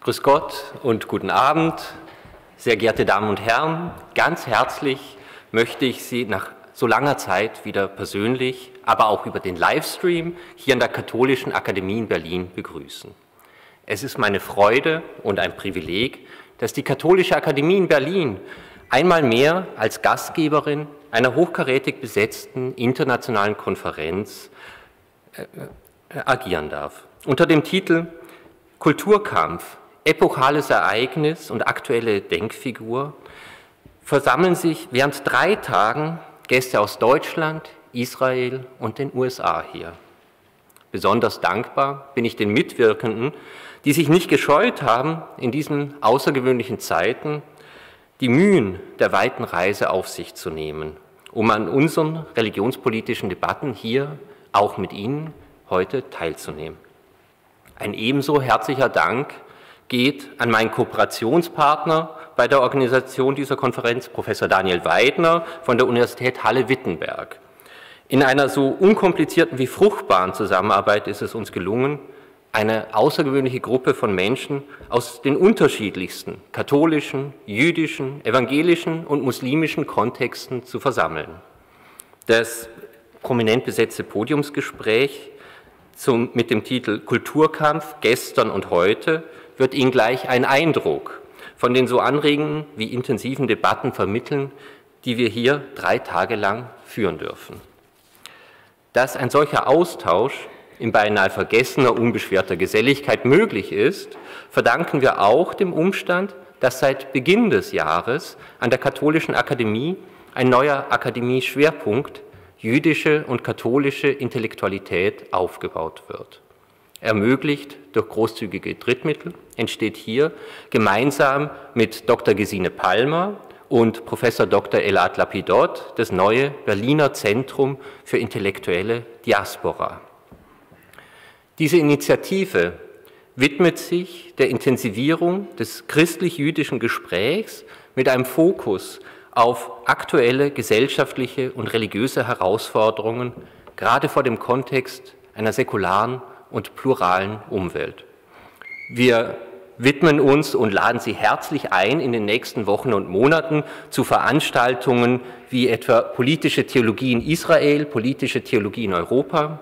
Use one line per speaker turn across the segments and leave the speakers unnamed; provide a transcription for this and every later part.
Grüß Gott und guten Abend, sehr geehrte Damen und Herren. Ganz herzlich möchte ich Sie nach so langer Zeit wieder persönlich, aber auch über den Livestream hier an der Katholischen Akademie in Berlin begrüßen. Es ist meine Freude und ein Privileg, dass die Katholische Akademie in Berlin einmal mehr als Gastgeberin einer hochkarätig besetzten internationalen Konferenz agieren darf. Unter dem Titel Kulturkampf, epochales Ereignis und aktuelle Denkfigur versammeln sich während 3 Tagen Gäste aus Deutschland, Israel und den USA hier. Besonders dankbar bin ich den Mitwirkenden, die sich nicht gescheut haben, in diesen außergewöhnlichen Zeiten die Mühen der weiten Reise auf sich zu nehmen, um an unseren religionspolitischen Debatten hier auch mit Ihnen heute teilzunehmen. Ein ebenso herzlicher Dank geht an meinen Kooperationspartner bei der Organisation dieser Konferenz, Professor Daniel Weidner von der Universität Halle-Wittenberg. In einer so unkomplizierten wie fruchtbaren Zusammenarbeit ist es uns gelungen, eine außergewöhnliche Gruppe von Menschen aus den unterschiedlichsten katholischen, jüdischen, evangelischen und muslimischen Kontexten zu versammeln. Das prominent besetzte Podiumsgespräch mit dem Titel Kulturkampf gestern und heute wird Ihnen gleich einen Eindruck von den so anregenden wie intensiven Debatten vermitteln, die wir hier 3 Tage lang führen dürfen. Dass ein solcher Austausch in beinahe vergessener, unbeschwerter Geselligkeit möglich ist, verdanken wir auch dem Umstand, dass seit Beginn des Jahres an der Katholischen Akademie ein neuer Akademie-Schwerpunkt jüdische und katholische Intellektualität aufgebaut wird. Ermöglicht durch großzügige Drittmittel entsteht hier gemeinsam mit Dr. Gesine Palmer und Professor Dr. Elad Lapidot das neue Berliner Zentrum für intellektuelle Diaspora. Diese Initiative widmet sich der Intensivierung des christlich-jüdischen Gesprächs mit einem Fokus auf aktuelle gesellschaftliche und religiöse Herausforderungen, gerade vor dem Kontext einer säkularen und pluralen Umwelt. Wir widmen uns und laden Sie herzlich ein, in den nächsten Wochen und Monaten zu Veranstaltungen wie etwa politische Theologie in Israel, politische Theologie in Europa,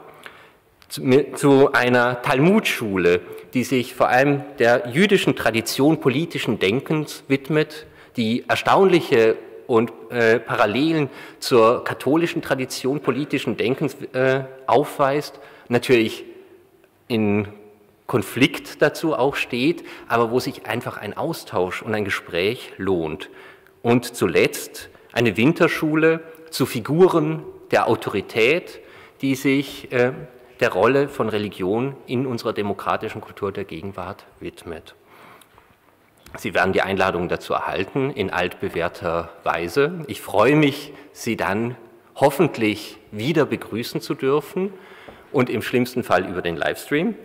zu einer Talmudschule, die sich vor allem der jüdischen Tradition politischen Denkens widmet, die erstaunliche und Parallelen zur katholischen Tradition politischen Denkens aufweist, natürlich in Konflikt dazu auch steht, aber wo sich einfach ein Austausch und ein Gespräch lohnt. Und zuletzt eine Winterschule zu Figuren der Autorität, die sich der Rolle von Religion in unserer demokratischen Kultur der Gegenwart widmet. Sie werden die Einladung dazu erhalten, in altbewährter Weise. Ich freue mich, Sie dann hoffentlich wieder begrüßen zu dürfen und im schlimmsten Fall über den Livestream.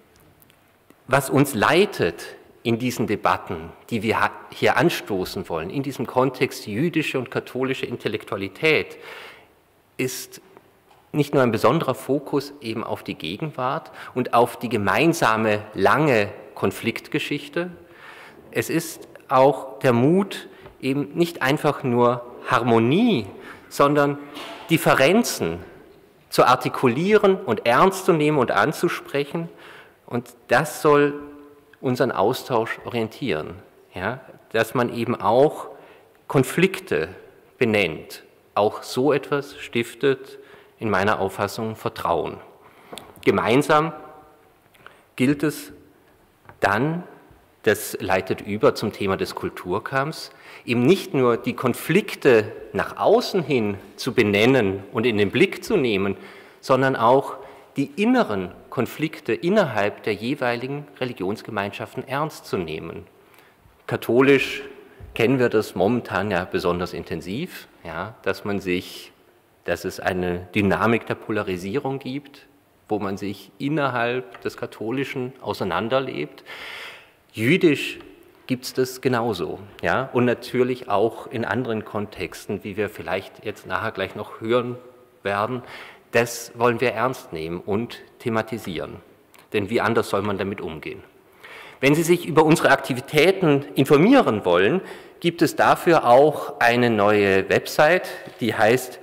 Was uns leitet in diesen Debatten, die wir hier anstoßen wollen, in diesem Kontext jüdische und katholische Intellektualität, ist nicht nur ein besonderer Fokus eben auf die Gegenwart und auf die gemeinsame lange Konfliktgeschichte. Es ist auch der Mut, eben nicht einfach nur Harmonie, sondern Differenzen zu artikulieren und ernst zu nehmen und anzusprechen. Und das soll unseren Austausch orientieren, ja? Dass man eben auch Konflikte benennt. Auch so etwas stiftet in meiner Auffassung Vertrauen. Gemeinsam gilt es dann, das leitet über zum Thema des Kulturkampfs, eben nicht nur die Konflikte nach außen hin zu benennen und in den Blick zu nehmen, sondern auch die inneren Konflikte innerhalb der jeweiligen Religionsgemeinschaften ernst zu nehmen. Katholisch kennen wir das momentan ja besonders intensiv, ja, dass es eine Dynamik der Polarisierung gibt, wo man sich innerhalb des Katholischen auseinanderlebt. Jüdisch gibt es das genauso, ja, und natürlich auch in anderen Kontexten, wie wir vielleicht jetzt nachher gleich noch hören werden. Das wollen wir ernst nehmen und thematisieren, denn wie anders soll man damit umgehen? Wenn Sie sich über unsere Aktivitäten informieren wollen, gibt es dafür auch eine neue Website, die heißt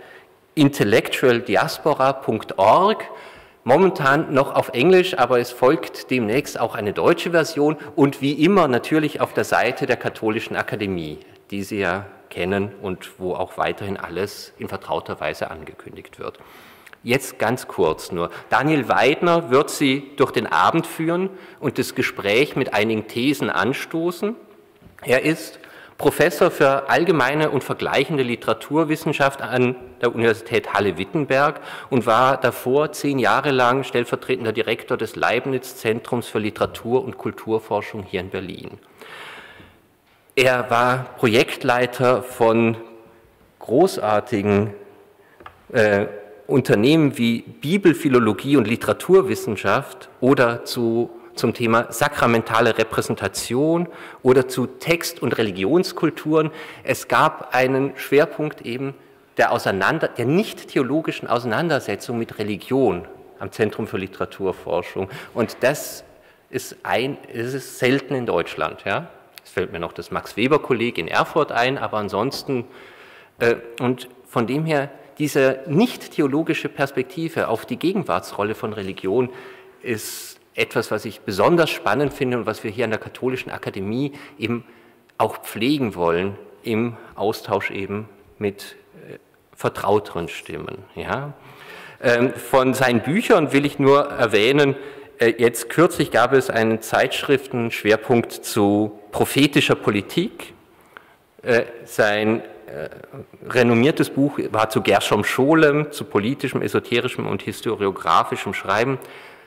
intellectualdiaspora.org. Momentan noch auf Englisch, aber es folgt demnächst auch eine deutsche Version und wie immer natürlich auf der Seite der Katholischen Akademie, die Sie ja kennen und wo auch weiterhin alles in vertrauter Weise angekündigt wird. Jetzt ganz kurz nur. Daniel Weidner wird Sie durch den Abend führen und das Gespräch mit einigen Thesen anstoßen. Er ist Professor für allgemeine und vergleichende Literaturwissenschaft an der Universität Halle-Wittenberg und war davor 10 Jahre lang stellvertretender Direktor des Leibniz-Zentrums für Literatur- und Kulturforschung hier in Berlin. Er war Projektleiter von großartigen Unternehmen wie Bibelphilologie und Literaturwissenschaft oder zum Thema sakramentale Repräsentation oder zu Text- und Religionskulturen. Es gab einen Schwerpunkt eben der nicht theologischen Auseinandersetzung mit Religion am Zentrum für Literaturforschung. Und das ist selten in Deutschland. Ja? Es fällt mir noch das Max-Weber-Kolleg in Erfurt ein, aber ansonsten, und von dem her, diese nicht theologische Perspektive auf die Gegenwartsrolle von Religion ist etwas, was ich besonders spannend finde und was wir hier an der Katholischen Akademie eben auch pflegen wollen, im Austausch eben mit vertrauteren Stimmen. Ja. Von seinen Büchern will ich nur erwähnen, jetzt kürzlich gab es einen Zeitschriftenschwerpunkt zu prophetischer Politik. Sein renommiertes Buch war zu Gershom Scholem, zu politischem, esoterischem und historiographischem Schreiben.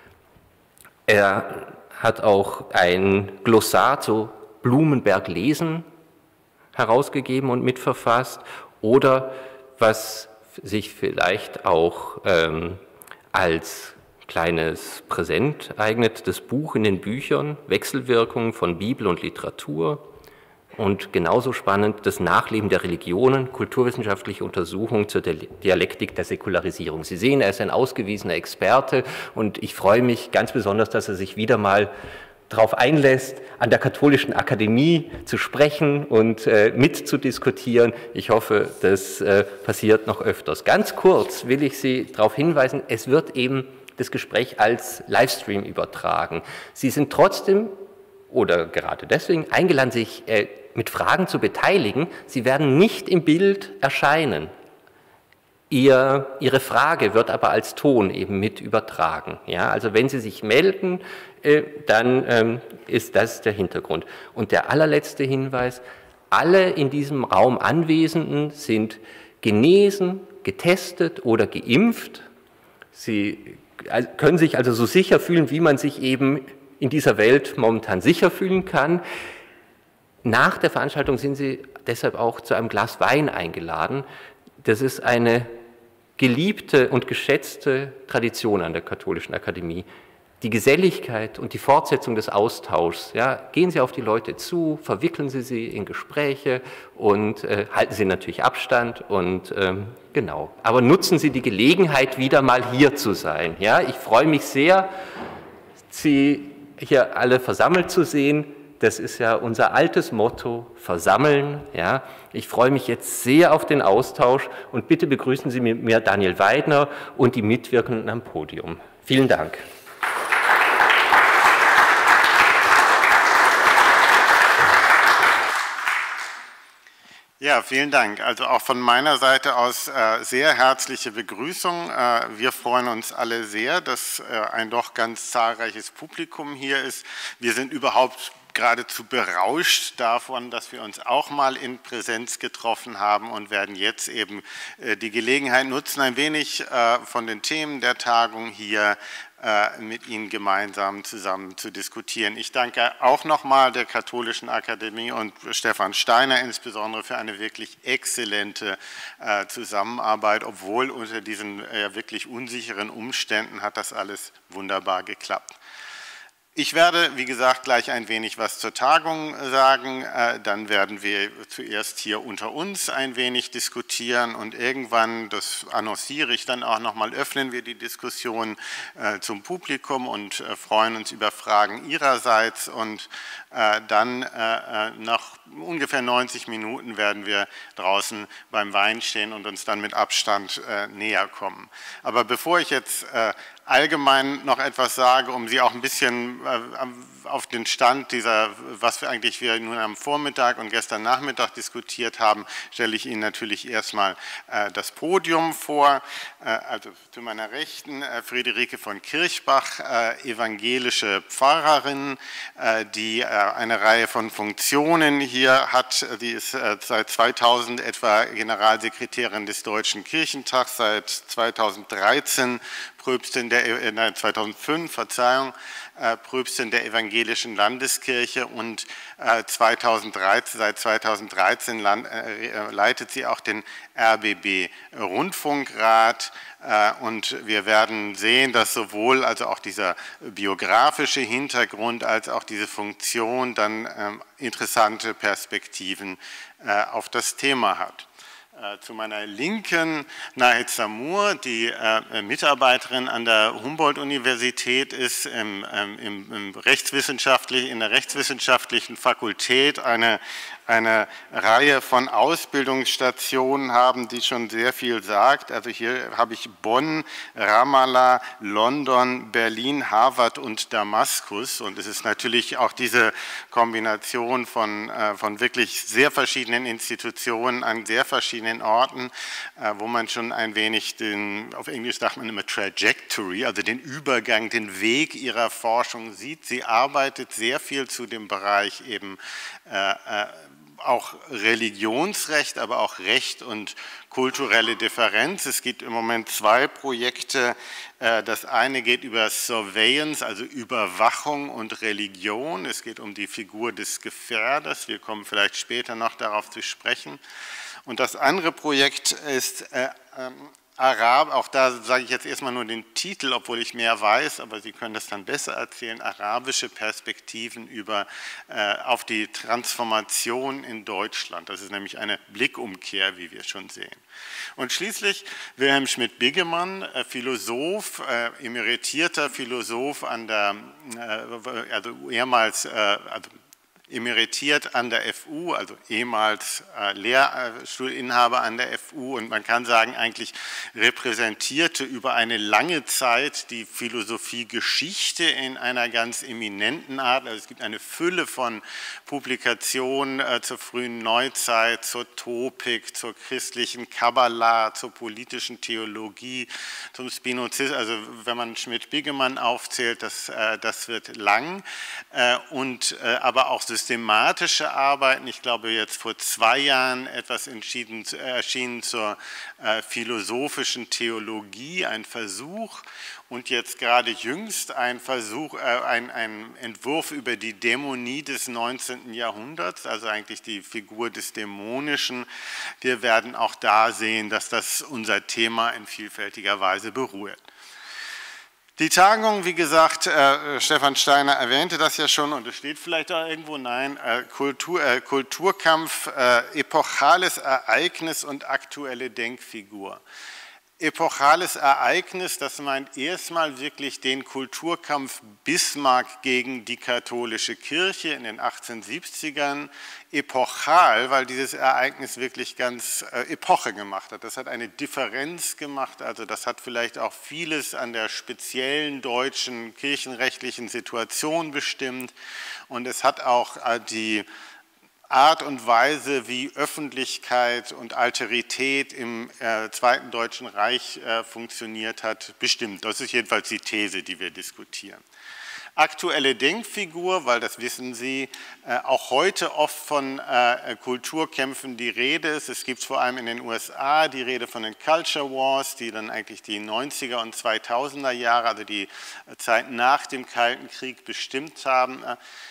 Er hat auch ein Glossar zu Blumenberg lesen herausgegeben und mitverfasst oder was sich vielleicht auch als kleines Präsent eignet, das Buch in den Büchern, Wechselwirkungen von Bibel und Literatur. Und genauso spannend das Nachleben der Religionen, kulturwissenschaftliche Untersuchungen zur Dialektik der Säkularisierung. Sie sehen, er ist ein ausgewiesener Experte und ich freue mich ganz besonders, dass er sich wieder mal darauf einlässt, an der Katholischen Akademie zu sprechen und mitzudiskutieren. Ich hoffe, das passiert noch öfters. Ganz kurz will ich Sie darauf hinweisen, es wird eben das Gespräch als Livestream übertragen. Sie sind trotzdem oder gerade deswegen eingeladen, sich mit Fragen zu beteiligen. Sie werden nicht im Bild erscheinen. Ihre Frage wird aber als Ton eben mit übertragen. Ja, also wenn Sie sich melden, dann ist das der Hintergrund. Und der allerletzte Hinweis, alle in diesem Raum Anwesenden sind genesen, getestet oder geimpft. Sie können sich also so sicher fühlen, wie man sich eben in dieser Welt momentan sicher fühlen kann. Nach der Veranstaltung sind Sie deshalb auch zu einem Glas Wein eingeladen. Das ist eine geliebte und geschätzte Tradition an der Katholischen Akademie. Die Geselligkeit und die Fortsetzung des Austauschs. Ja, gehen Sie auf die Leute zu, verwickeln Sie sie in Gespräche und halten Sie natürlich Abstand und genau. Aber nutzen Sie die Gelegenheit, wieder mal hier zu sein. Ja, ich freue mich sehr, Sie hier alle versammelt zu sehen. Das ist ja unser altes Motto, versammeln. Ja. Ich freue mich jetzt sehr auf den Austausch und bitte begrüßen Sie mit mir Daniel Weidner und die Mitwirkenden am Podium. Vielen Dank.
Ja, vielen Dank. Also auch von meiner Seite aus sehr herzliche Begrüßung. Wir freuen uns alle sehr, dass ein doch ganz zahlreiches Publikum hier ist. Wir sind überhaupt geradezu berauscht davon, dass wir uns auch mal in Präsenz getroffen haben und werden jetzt eben die Gelegenheit nutzen, ein wenig von den Themen der Tagung hier mit Ihnen gemeinsam zusammen zu diskutieren. Ich danke auch nochmal der Katholischen Akademie und Stefan Steiner insbesondere für eine wirklich exzellente Zusammenarbeit, obwohl unter diesen wirklich unsicheren Umständen hat das alles wunderbar geklappt. Ich werde, wie gesagt, gleich ein wenig was zur Tagung sagen, dann werden wir zuerst hier unter uns ein wenig diskutieren und irgendwann, das annonciere ich dann auch nochmal, öffnen wir die Diskussion zum Publikum und freuen uns über Fragen Ihrerseits und dann nach ungefähr 90 Minuten werden wir draußen beim Wein stehen und uns dann mit Abstand näher kommen. Aber bevor ich jetzt allgemein noch etwas sage, um Sie auch ein bisschen auf den Stand dieser, was wir nun am Vormittag und gestern Nachmittag diskutiert haben, stelle ich Ihnen natürlich erstmal das Podium vor. Also zu meiner Rechten Friederike von Kirchbach, evangelische Pfarrerin, die eine Reihe von Funktionen hier hat. Die ist seit 2000 etwa Generalsekretärin des Deutschen Kirchentags, seit 2013 Pröbstin der, 2005, Verzeihung, Pröbstin der Evangelischen Landeskirche und seit 2013 leitet sie auch den RBB Rundfunkrat und wir werden sehen, dass sowohl also auch dieser biografische Hintergrund als auch diese Funktion dann interessante Perspektiven auf das Thema hat. Zu meiner Linken Nahid Samour, die Mitarbeiterin an der Humboldt-Universität ist, in der rechtswissenschaftlichen Fakultät eine Reihe von Ausbildungsstationen haben, die schon sehr viel sagt. Also hier habe ich Bonn, Ramallah, London, Berlin, Harvard und Damaskus. Und es ist natürlich auch diese Kombination von wirklich sehr verschiedenen Institutionen an sehr verschiedenen Orten, wo man schon ein wenig auf Englisch sagt man immer Trajectory, also den Übergang, den Weg ihrer Forschung sieht. Sie arbeitet sehr viel zu dem Bereich eben auch Religionsrecht, aber auch Recht und kulturelle Differenz. Es gibt im Moment zwei Projekte. Das eine geht über Surveillance, also Überwachung und Religion. Es geht um die Figur des Gefährders. Wir kommen vielleicht später noch darauf zu sprechen. Und das andere Projekt ist auch da sage ich jetzt erstmal nur den Titel, obwohl ich mehr weiß, aber Sie können das dann besser erzählen, arabische Perspektiven auf die Transformation in Deutschland. Das ist nämlich eine Blickumkehr, wie wir schon sehen. Und schließlich Wilhelm Schmidt-Biggemann, Philosoph, emeritierter Philosoph an der, also ehemals, emeritiert an der FU, also ehemals Lehrstuhlinhaber an der FU und man kann sagen, eigentlich repräsentierte über eine lange Zeit die Philosophiegeschichte in einer ganz eminenten Art. Also es gibt eine Fülle von Publikationen zur frühen Neuzeit, zur Topik, zur christlichen Kabbalah, zur politischen Theologie, zum Spinozismus. Also wenn man Schmidt-Biggemann aufzählt, das wird lang aber auch systematische Arbeiten. Ich glaube, jetzt vor 2 Jahren etwas erschienen zur philosophischen Theologie, ein Versuch und jetzt gerade jüngst ein Entwurf über die Dämonie des 19. Jahrhunderts, also eigentlich die Figur des Dämonischen. Wir werden auch da sehen, dass das unser Thema in vielfältiger Weise berührt. Die Tagung, wie gesagt, Stefan Steiner erwähnte das ja schon und es steht vielleicht da irgendwo, nein, Kulturkampf, epochales Ereignis und aktuelle Denkfigur. Epochales Ereignis, das meint erstmal wirklich den Kulturkampf Bismarck gegen die katholische Kirche in den 1870ern. Epochal, weil dieses Ereignis wirklich ganz Epoche gemacht hat. Das hat eine Differenz gemacht, also das hat vielleicht auch vieles an der speziellen deutschen kirchenrechtlichen Situation bestimmt und es hat auch die Art und Weise, wie Öffentlichkeit und Alterität im Zweiten Deutschen Reich funktioniert hat, bestimmt. Das ist jedenfalls die These, die wir diskutieren. Aktuelle Denkfigur, weil das wissen Sie, auch heute oft von Kulturkämpfen die Rede ist. Es gibt vor allem in den USA die Rede von den Culture Wars, die dann eigentlich die 90er und 2000er Jahre, also die Zeit nach dem Kalten Krieg bestimmt haben.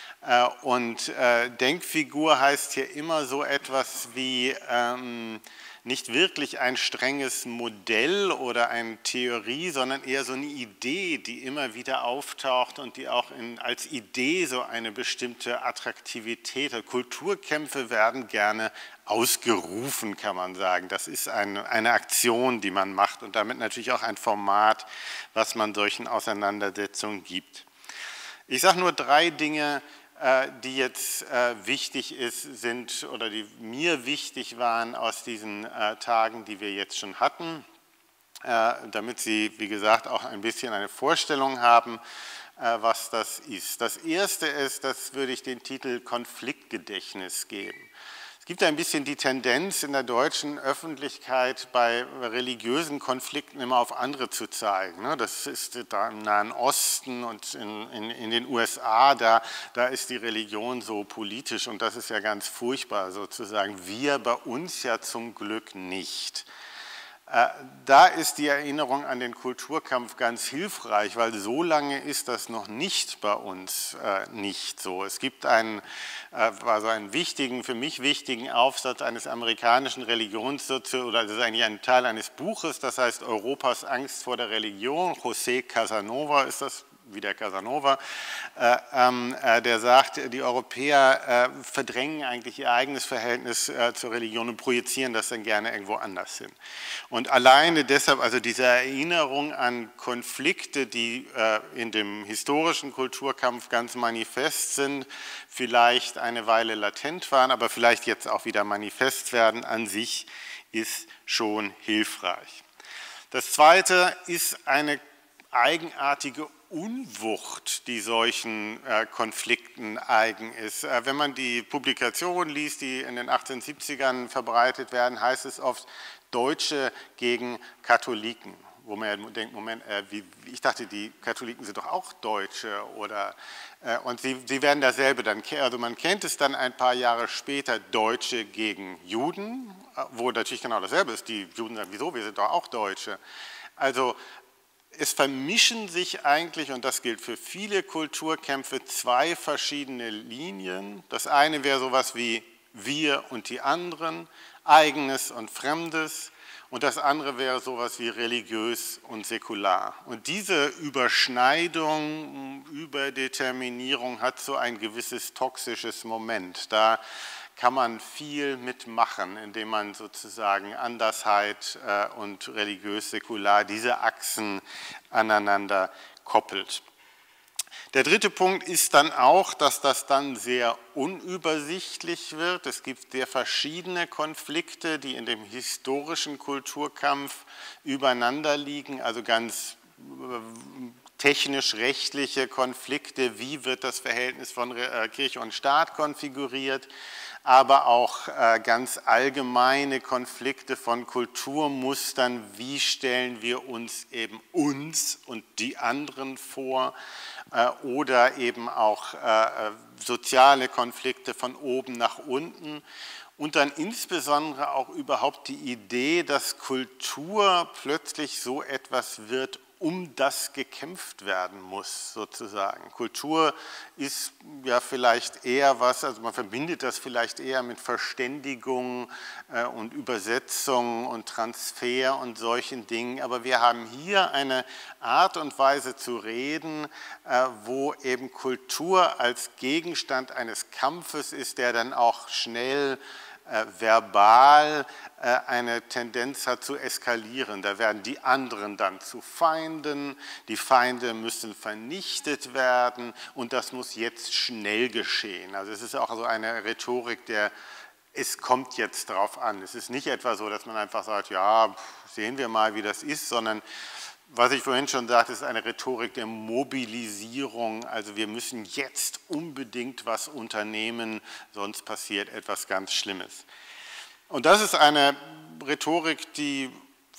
Und Denkfigur heißt hier immer so etwas wie nicht wirklich ein strenges Modell oder eine Theorie, sondern eher so eine Idee, die immer wieder auftaucht und die auch als Idee so eine bestimmte Attraktivität hat. Kulturkämpfe werden gerne ausgerufen, kann man sagen. Das ist eine Aktion, die man macht und damit natürlich auch ein Format, was man solchen Auseinandersetzungen gibt. Ich sage nur 3 Dinge, die jetzt wichtig sind oder die mir wichtig waren aus diesen Tagen, die wir jetzt schon hatten, damit Sie, wie gesagt, auch ein bisschen eine Vorstellung haben, was das ist. Das erste ist, das würde ich den Titel Konfliktgedächtnis geben. Es gibt ein bisschen die Tendenz in der deutschen Öffentlichkeit, bei religiösen Konflikten immer auf andere zu zeigen. Das ist da im Nahen Osten und in den USA, da ist die Religion so politisch und das ist ja ganz furchtbar sozusagen. Wir bei uns ja zum Glück nicht. Da ist die Erinnerung an den Kulturkampf ganz hilfreich, weil so lange ist das noch nicht bei uns nicht so. Es gibt einen wichtigen, für mich wichtigen Aufsatz eines amerikanischen Religionssoziologen, oder das ist eigentlich ein Teil eines Buches, das heißt Europas Angst vor der Religion. José Casanova ist das, wie der Casanova, der sagt, die Europäer verdrängen eigentlich ihr eigenes Verhältnis zur Religion und projizieren das dann gerne irgendwo anders hin. Und alleine deshalb, also diese Erinnerung an Konflikte, die in dem historischen Kulturkampf ganz manifest sind, vielleicht eine Weile latent waren, aber vielleicht jetzt auch wieder manifest werden, an sich ist schon hilfreich. Das Zweite ist eine eigenartige Unwucht, die solchen Konflikten eigen ist. Wenn man die Publikationen liest, die in den 1870ern verbreitet werden, heißt es oft Deutsche gegen Katholiken. Wo man denkt, Moment, ich dachte, die Katholiken sind doch auch Deutsche. Und sie werden dasselbe dann, also man kennt es dann ein paar Jahre später, Deutsche gegen Juden, wo natürlich genau dasselbe ist. Die Juden sagen, wieso, wir sind doch auch Deutsche. Also es vermischen sich eigentlich, und das gilt für viele Kulturkämpfe, 2 verschiedene Linien. Das eine wäre sowas wie wir und die anderen, Eigenes und Fremdes. Und das andere wäre sowas wie religiös und säkular. Und diese Überschneidung, Überdeterminierung hat so ein gewisses toxisches Moment. Da kann man viel mitmachen, indem man sozusagen Andersheit und religiös-säkular diese Achsen aneinander koppelt. Der dritte Punkt ist dann auch, dass das dann sehr unübersichtlich wird. Es gibt sehr verschiedene Konflikte, die in dem historischen Kulturkampf übereinander liegen, also ganz technisch-rechtliche Konflikte, wie wird das Verhältnis von Kirche und Staat konfiguriert, aber auch ganz allgemeine Konflikte von Kulturmustern, wie stellen wir uns eben uns und die anderen vor, oder eben auch soziale Konflikte von oben nach unten. Und dann insbesondere auch überhaupt die Idee, dass Kultur plötzlich so etwas wird, um das gekämpft werden muss, sozusagen. Kultur ist ja vielleicht eher was, also man verbindet das vielleicht eher mit Verständigung und Übersetzung und Transfer und solchen Dingen, aber wir haben hier eine Art und Weise zu reden, wo eben Kultur als Gegenstand eines Kampfes ist, der dann auch schnell verbal eine Tendenz hat zu eskalieren. Da werden die anderen dann zu Feinden, die Feinde müssen vernichtet werden und das muss jetzt schnell geschehen. Also es ist auch so eine Rhetorik der, es kommt jetzt drauf an. Es ist nicht etwa so, dass man einfach sagt, ja, sehen wir mal, wie das ist, sondern was ich vorhin schon sagte, ist eine Rhetorik der Mobilisierung. Also wir müssen jetzt unbedingt was unternehmen, sonst passiert etwas ganz Schlimmes. Und das ist eine Rhetorik, die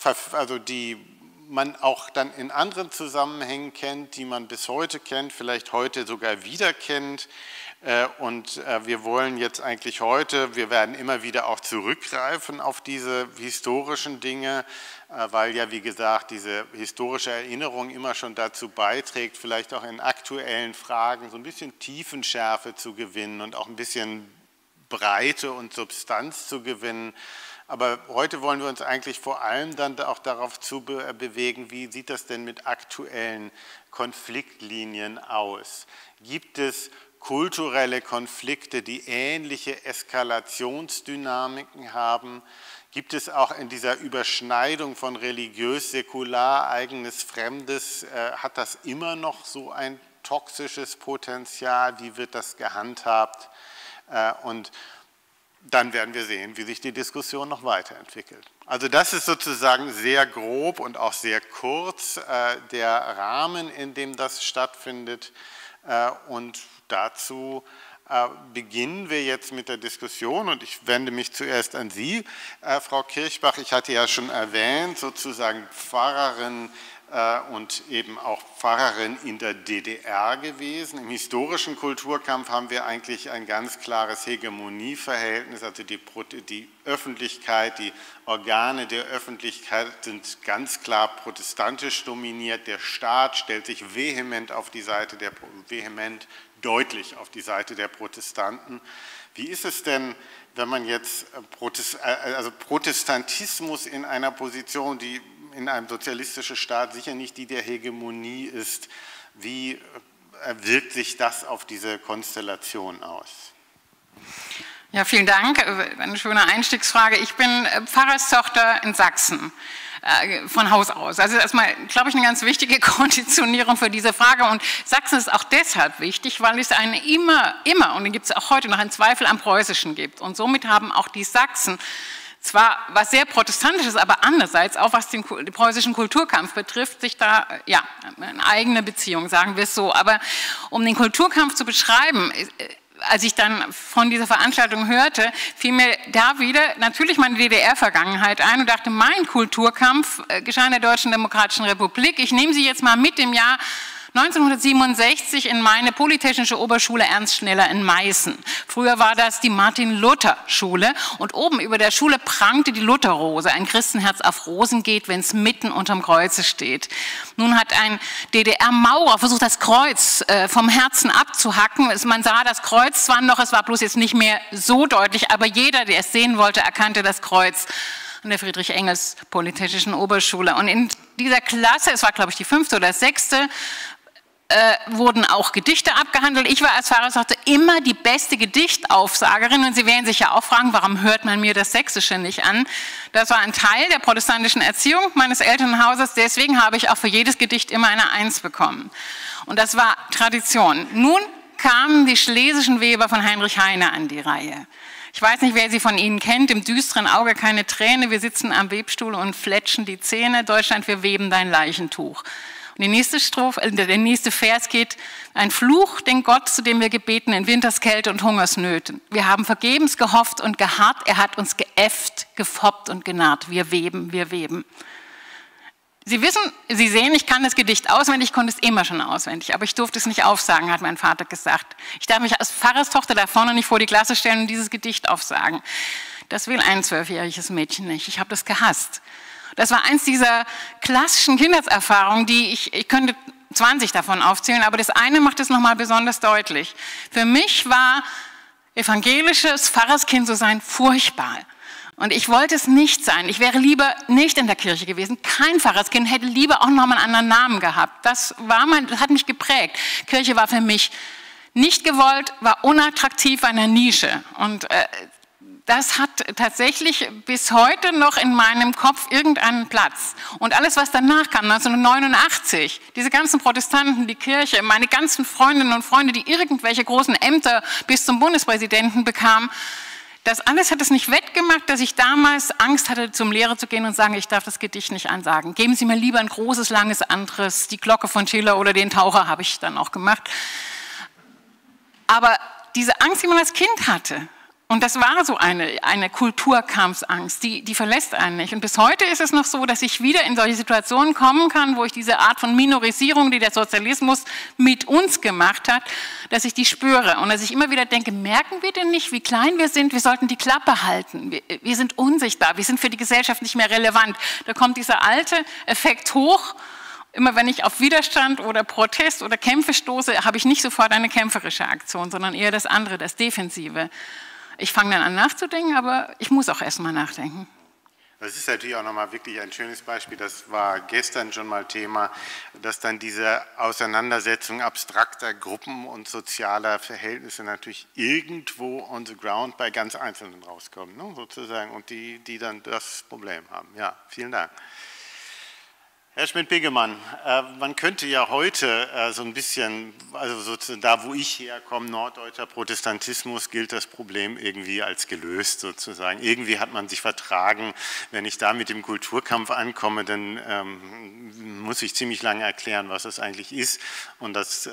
man auch dann in anderen Zusammenhängen kennt, die man bis heute kennt, vielleicht heute sogar wieder kennt. Und wir wollen jetzt eigentlich heute, wir werden immer wieder auch zurückgreifen auf diese historischen Dinge, weil ja, wie gesagt, diese historische Erinnerung immer schon dazu beiträgt, vielleicht auch in aktuellen Fragen so ein bisschen Tiefenschärfe zu gewinnen und auch ein bisschen Breite und Substanz zu gewinnen. Aber heute wollen wir uns eigentlich vor allem dann auch darauf zu bewegen, wie sieht das denn mit aktuellen Konfliktlinien aus? Gibt es kulturelle Konflikte, die ähnliche Eskalationsdynamiken haben? Gibt es auch in dieser Überschneidung von religiös, säkular, eigenes, fremdes, hat das immer noch so ein toxisches Potenzial? Wie wird das gehandhabt? Und dann werden wir sehen, wie sich die Diskussion noch weiterentwickelt. Also das ist sozusagen sehr grob und auch sehr kurz der Rahmen, in dem das stattfindet. Und dazu beginnen wir jetzt mit der Diskussion und ich wende mich zuerst an Sie, Frau Kirchbach. Ich hatte ja schon erwähnt, sozusagen Pfarrerin und eben auch Pfarrerin in der DDR gewesen. Im historischen Kulturkampf haben wir eigentlich ein ganz klares Hegemonieverhältnis, also die Öffentlichkeit, die Organe der Öffentlichkeit sind ganz klar protestantisch dominiert. Der Staat stellt sich vehement deutlich auf die Seite der Protestanten. Wie ist es denn, wenn man jetzt Protestantismus in einer Position, die in einem sozialistischen Staat sicher nicht die der Hegemonie ist, wie wirkt sich das auf diese Konstellation aus?
Ja, vielen Dank. Eine schöne Einstiegsfrage. Ich bin Pfarrerstochter in Sachsen. Von Haus aus. Also erstmal, glaube ich, eine ganz wichtige Konditionierung für diese Frage und Sachsen ist auch deshalb wichtig, weil es eine immer, und den gibt es auch heute noch, einen Zweifel am Preußischen gibt und somit haben auch die Sachsen zwar was sehr Protestantisches, aber andererseits auch was den preußischen Kulturkampf betrifft, sich da, ja, eine eigene Beziehung, sagen wir es so, aber um den Kulturkampf zu beschreiben, als ich dann von dieser Veranstaltung hörte, fiel mir da wieder natürlich meine DDR-Vergangenheit ein und dachte, mein Kulturkampf geschah in der Deutschen Demokratischen Republik. Ich nehme Sie jetzt mal mit dem Jahr 1967 in meine Polytechnische Oberschule Ernst Schneller in Meißen. Früher war das die Martin-Luther-Schule und oben über der Schule prangte die Lutherrose, ein Christenherz auf Rosen geht, wenn es mitten unterm Kreuze steht. Nun hat ein DDR-Maurer versucht, das Kreuz vom Herzen abzuhacken. Man sah das Kreuz zwar noch, es war bloß jetzt nicht mehr so deutlich, aber jeder, der es sehen wollte, erkannte das Kreuz an der Friedrich-Engels-Polytechnischen Oberschule. Und in dieser Klasse, es war glaube ich die 5. oder 6., wurden auch Gedichte abgehandelt. Ich war als Pfarrerstochter immer die beste Gedichtaufsagerin und Sie werden sich ja auch fragen, warum hört man mir das Sächsische nicht an? Das war ein Teil der protestantischen Erziehung meines Elternhauses, deswegen habe ich auch für jedes Gedicht immer eine 1 bekommen. Und das war Tradition. Nun kamen die Schlesischen Weber von Heinrich Heine an die Reihe. Ich weiß nicht, wer sie von Ihnen kennt, im düsteren Auge keine Träne, wir sitzen am Webstuhl und fletschen die Zähne, Deutschland, wir weben dein Leichentuch. Und die nächste Strophe, der nächste Vers geht, ein Fluch, den Gott, zu dem wir gebeten, in Winterskälte und Hungersnöten. Wir haben vergebens gehofft und geharrt, er hat uns geäfft, gefoppt und genarrt. Wir weben, wir weben. Sie wissen, Sie sehen, ich kann das Gedicht auswendig, ich konnte es immer schon auswendig, aber ich durfte es nicht aufsagen, hat mein Vater gesagt. Ich darf mich als Pfarrerstochter da vorne nicht vor die Klasse stellen und dieses Gedicht aufsagen. Das will ein 12-jähriges Mädchen nicht, ich habe das gehasst. Das war eins dieser klassischen Kindheitserfahrungen, die ich könnte 20 davon aufzählen, aber das eine macht es nochmal besonders deutlich. Für mich war evangelisches Pfarrerskind so sein furchtbar. Und ich wollte es nicht sein. Ich wäre lieber nicht in der Kirche gewesen. Kein Pfarrerskind hätte lieber auch nochmal einen anderen Namen gehabt. Das hat mich geprägt. Kirche war für mich nicht gewollt, war unattraktiv, war eine Nische. Und das hat tatsächlich bis heute noch in meinem Kopf irgendeinen Platz. Und alles, was danach kam, 1989, diese ganzen Protestanten, die Kirche, meine ganzen Freundinnen und Freunde, die irgendwelche großen Ämter bis zum Bundespräsidenten bekamen, das alles hat es nicht wettgemacht, dass ich damals Angst hatte, zum Lehrer zu gehen und sagen, ich darf das Gedicht nicht ansagen. Geben Sie mir lieber ein großes, langes anderes, die Glocke von Schiller oder den Taucher habe ich dann auch gemacht. Aber diese Angst, die man als Kind hatte, und das war so eine Kulturkampfsangst, die verlässt einen nicht. Und bis heute ist es noch so, dass ich wieder in solche Situationen kommen kann, wo ich diese Art von Minorisierung, die der Sozialismus mit uns gemacht hat, dass ich die spüre. Und dass ich immer wieder denke, merken wir denn nicht, wie klein wir sind? Wir sollten die Klappe halten. Wir sind unsichtbar, wir sind für die Gesellschaft nicht mehr relevant. Da kommt dieser alte Effekt hoch. Immer wenn ich auf Widerstand oder Protest oder Kämpfe stoße, habe ich nicht sofort eine kämpferische Aktion, sondern eher das andere, das Defensive. Ich fange dann an nachzudenken, aber ich muss auch erst mal nachdenken.
Das ist natürlich auch nochmal wirklich ein schönes Beispiel, das war gestern schon mal Thema, dass dann diese Auseinandersetzung abstrakter Gruppen und sozialer Verhältnisse natürlich irgendwo on the ground bei ganz Einzelnen rauskommen, ne, sozusagen, und die dann das Problem haben. Ja, vielen Dank. Herr Schmidt-Biggemann, man könnte ja heute so ein bisschen, also sozusagen da, wo ich herkomme, norddeutscher Protestantismus, gilt das Problem irgendwie als gelöst sozusagen. Irgendwie hat man sich vertragen. Wenn ich da mit dem Kulturkampf ankomme, dann muss ich ziemlich lange erklären, was das eigentlich ist. Und das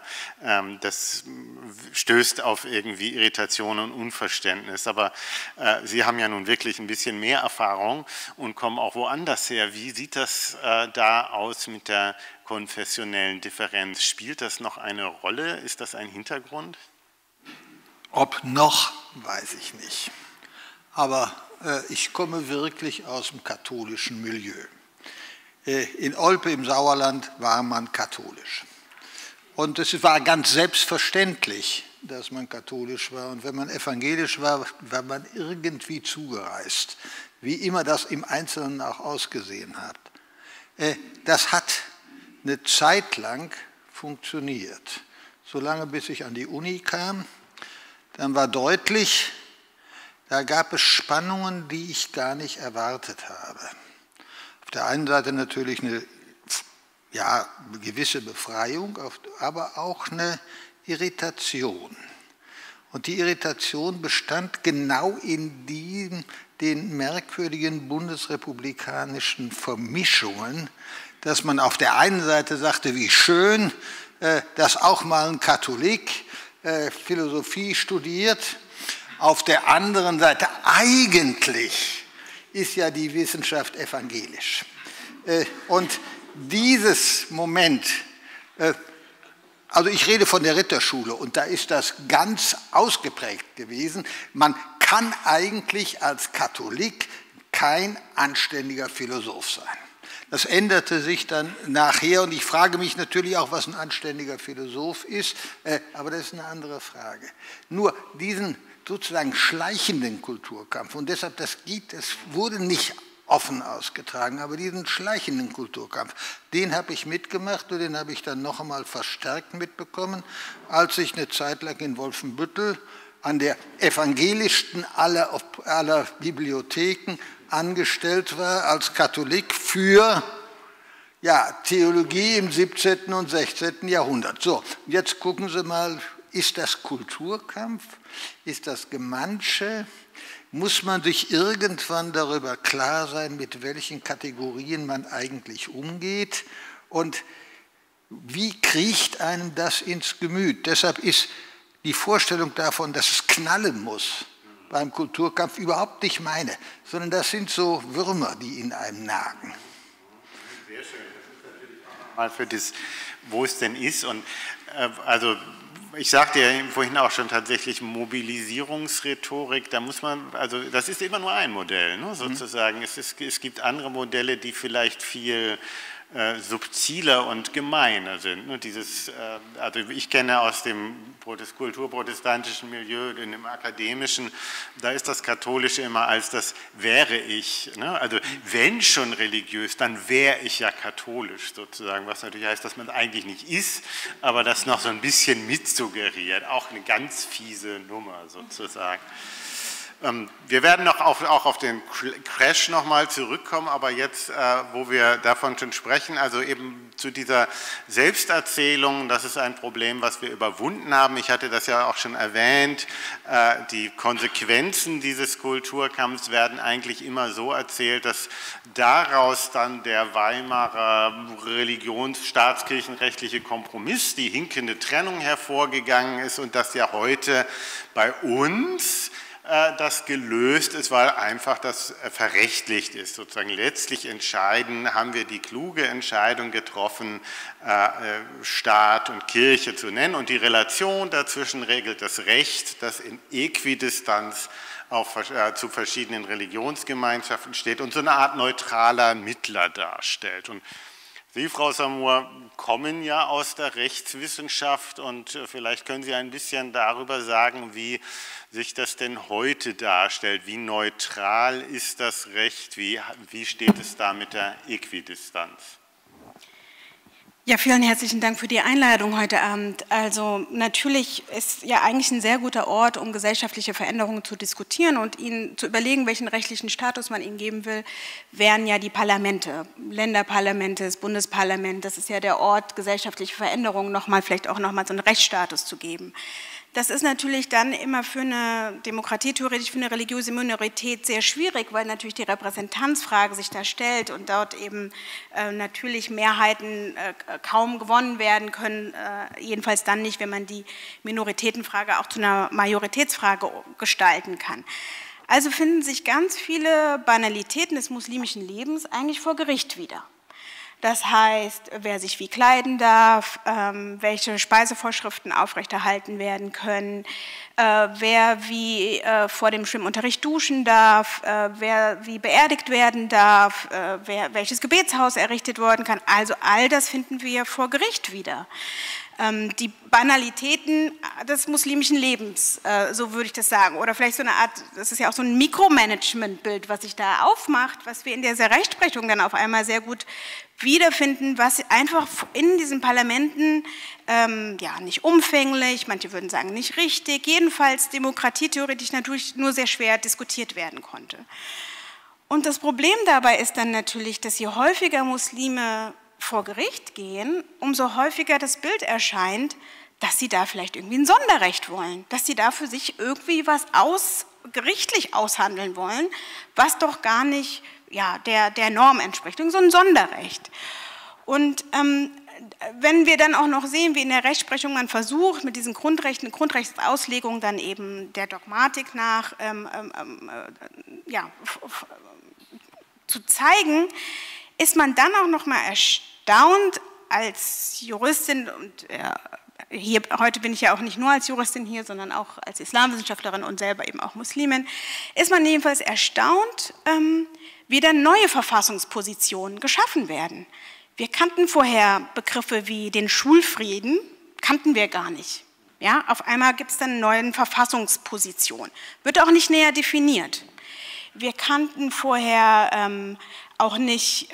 stößt auf irgendwie Irritation und Unverständnis. Aber Sie haben ja nun wirklich ein bisschen mehr Erfahrung und kommen auch woanders her. Wie sieht das da aus mit der konfessionellen Differenz? Spielt das noch eine Rolle? Ist das ein Hintergrund?
Ob noch, weiß ich nicht. Aber ich komme wirklich aus dem katholischen Milieu. In Olpe im Sauerland war man katholisch. Und es war ganz selbstverständlich, dass man katholisch war. Und wenn man evangelisch war, war man irgendwie zugereist, wie immer das im Einzelnen auch ausgesehen hat. Das hat eine Zeit lang funktioniert, solange bis ich an die Uni kam. Dann war deutlich, da gab es Spannungen, die ich gar nicht erwartet habe. Auf der einen Seite natürlich eine gewisse Befreiung, aber auch eine Irritation. Und die Irritation bestand genau in den merkwürdigen bundesrepublikanischen Vermischungen, dass man auf der einen Seite sagte, wie schön, dass auch mal ein Katholik Philosophie studiert, auf der anderen Seite eigentlich ist ja die Wissenschaft evangelisch. Und dieses Moment, also ich rede von der Ritterschule und da ist das ganz ausgeprägt gewesen, man kann eigentlich als Katholik kein anständiger Philosoph sein. Das änderte sich dann nachher und ich frage mich natürlich auch, was ein anständiger Philosoph ist, aber das ist eine andere Frage. Nur diesen sozusagen schleichenden Kulturkampf und deshalb das wurde nicht offen ausgetragen, aber diesen schleichenden Kulturkampf, den habe ich mitgemacht und den habe ich dann noch einmal verstärkt mitbekommen, als ich eine Zeit lang in Wolfenbüttel an der evangelischsten aller Bibliotheken angestellt war als Katholik für Theologie im 17. und 16. Jahrhundert. So, jetzt gucken Sie mal, ist das Kulturkampf? Ist das Gemansche? Muss man sich irgendwann darüber klar sein, mit welchen Kategorien man eigentlich umgeht? Und wie kriecht einem das ins Gemüt? Deshalb ist die Vorstellung davon, dass es knallen muss beim Kulturkampf überhaupt nicht meine, sondern das sind so Würmer, die in einem nagen.
Sehr schön. Das ist natürlich auch mal für das, wo es denn ist. Und also ich sagte ja vorhin auch schon tatsächlich Mobilisierungsrhetorik, da muss man, also das ist immer nur ein Modell, ne, sozusagen. Es gibt andere Modelle, die vielleicht viel subtiler und gemeiner sind. Ne? Also ich kenne aus dem kulturprotestantischen Milieu, in dem akademischen, da ist das Katholische immer als das wäre ich. Ne? Also wenn schon religiös, dann wäre ich ja katholisch sozusagen, was natürlich heißt, dass man es eigentlich nicht ist, aber das noch so ein bisschen mitsuggeriert. Auch eine ganz fiese Nummer sozusagen. Wir werden auch auf den Crash nochmal zurückkommen, aber jetzt, wo wir davon schon sprechen, also eben zu dieser Selbsterzählung, das ist ein Problem, was wir überwunden haben. Ich hatte das ja auch schon erwähnt, die Konsequenzen dieses Kulturkampfs werden eigentlich immer so erzählt, dass daraus dann der Weimarer staatskirchenrechtliche Kompromiss, die hinkende Trennung hervorgegangen ist und das ja heute bei uns das gelöst ist, weil einfach das verrechtlicht ist. Sozusagen letztlich haben wir die kluge Entscheidung getroffen, Staat und Kirche zu nennen und die Relation dazwischen regelt das Recht, das in Äquidistanz zu verschiedenen Religionsgemeinschaften steht und so eine Art neutraler Mittler darstellt. Und Sie, Frau Samur, kommen ja aus der Rechtswissenschaft und vielleicht können Sie ein bisschen darüber sagen, wie sich das denn heute darstellt. Wie neutral ist das Recht? Wie steht es da mit der Äquidistanz?
Ja, vielen herzlichen Dank für die Einladung heute Abend. Also natürlich ist ja eigentlich ein sehr guter Ort, um gesellschaftliche Veränderungen zu diskutieren und ihnen zu überlegen, welchen rechtlichen Status man ihnen geben will, wären ja die Parlamente, Länderparlamente, das Bundesparlament. Das ist ja der Ort, gesellschaftliche Veränderungen vielleicht auch nochmal so einen Rechtsstatus zu geben. Das ist natürlich dann immer für eine Demokratie, theoretisch für eine religiöse Minorität sehr schwierig, weil natürlich die Repräsentanzfrage sich da stellt und dort eben natürlich Mehrheiten kaum gewonnen werden können, jedenfalls dann nicht, wenn man die Minoritätenfrage auch zu einer Majoritätsfrage gestalten kann. Also finden sich ganz viele Banalitäten des muslimischen Lebens eigentlich vor Gericht wieder. Das heißt, wer sich wie kleiden darf, welche Speisevorschriften aufrechterhalten werden können, wer wie vor dem Schwimmunterricht duschen darf, wer wie beerdigt werden darf, welches Gebetshaus errichtet werden kann. Also all das finden wir vor Gericht wieder. Die Banalitäten des muslimischen Lebens, so würde ich das sagen. Oder vielleicht so eine Art, das ist ja auch so ein Mikromanagement-Bild, was sich da aufmacht, was wir in dieser Rechtsprechung dann auf einmal sehr gut wiederfinden, was einfach in diesen Parlamenten ja nicht umfänglich, manche würden sagen nicht richtig, jedenfalls demokratietheoretisch natürlich nur sehr schwer diskutiert werden konnte. Und das Problem dabei ist dann natürlich, dass je häufiger Muslime vor Gericht gehen, umso häufiger das Bild erscheint, dass sie da vielleicht irgendwie ein Sonderrecht wollen, dass sie da für sich irgendwie was gerichtlich aushandeln wollen, was doch gar nicht ja, der Norm entspricht, so ein Sonderrecht. Und wenn wir dann auch noch sehen, wie in der Rechtsprechung man versucht, mit diesen Grundrechten, Grundrechtsauslegung dann eben der Dogmatik nach zu zeigen, ist man dann auch noch mal erstaunt als Juristin, und hier, heute bin ich ja auch nicht nur als Juristin hier, sondern auch als Islamwissenschaftlerin und selber eben auch Muslimin, ist man jedenfalls erstaunt, wie dann neue Verfassungspositionen geschaffen werden. Wir kannten vorher Begriffe wie den Schulfrieden, kannten wir gar nicht. Ja, auf einmal gibt es dann eine neue Verfassungsposition, wird auch nicht näher definiert. Wir kannten vorher auch nicht,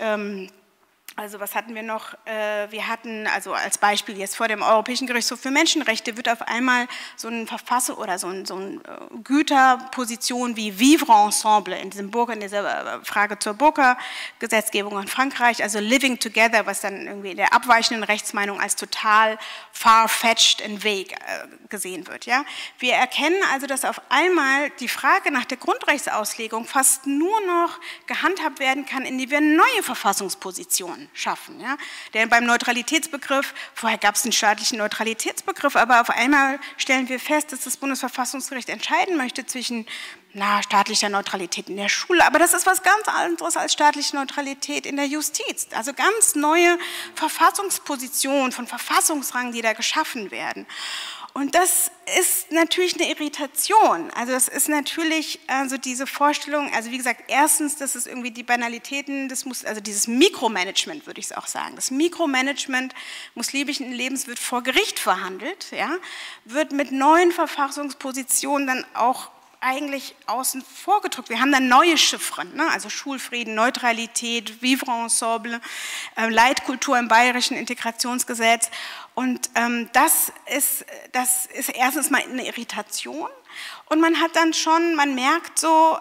also was hatten wir noch? Wir hatten, also als Beispiel jetzt vor dem Europäischen Gerichtshof für Menschenrechte wird auf einmal so ein Verfassung oder so eine Güterposition wie Vivre Ensemble in dieser Frage zur Burka-Gesetzgebung in Frankreich, also Living Together, was dann irgendwie in der abweichenden Rechtsmeinung als total far-fetched and vague gesehen wird. Ja? Wir erkennen also, dass auf einmal die Frage nach der Grundrechtsauslegung fast nur noch gehandhabt werden kann, indem wir neue Verfassungspositionen schaffen. Ja? Denn beim Neutralitätsbegriff, vorher gab es einen staatlichen Neutralitätsbegriff, aber auf einmal stellen wir fest, dass das Bundesverfassungsgericht entscheiden möchte zwischen staatlicher Neutralität in der Schule, aber das ist was ganz anderes als staatliche Neutralität in der Justiz. Also ganz neue Verfassungspositionen von Verfassungsrang, die da geschaffen werden. Und das ist natürlich eine Irritation. Also das ist natürlich diese Vorstellung, also wie gesagt, erstens, dass es irgendwie die Banalitäten, also dieses Mikromanagement, würde ich es auch sagen. Das Mikromanagement muslimischen Lebens wird vor Gericht verhandelt, ja, wird mit neuen Verfassungspositionen dann auch eigentlich außen vor gedrückt. Wir haben dann neue Chiffren, ne? Also Schulfrieden, Neutralität, Vivre Ensemble, Leitkultur im Bayerischen Integrationsgesetz. Und das ist erstens mal eine Irritation. Und man hat dann schon, man merkt so,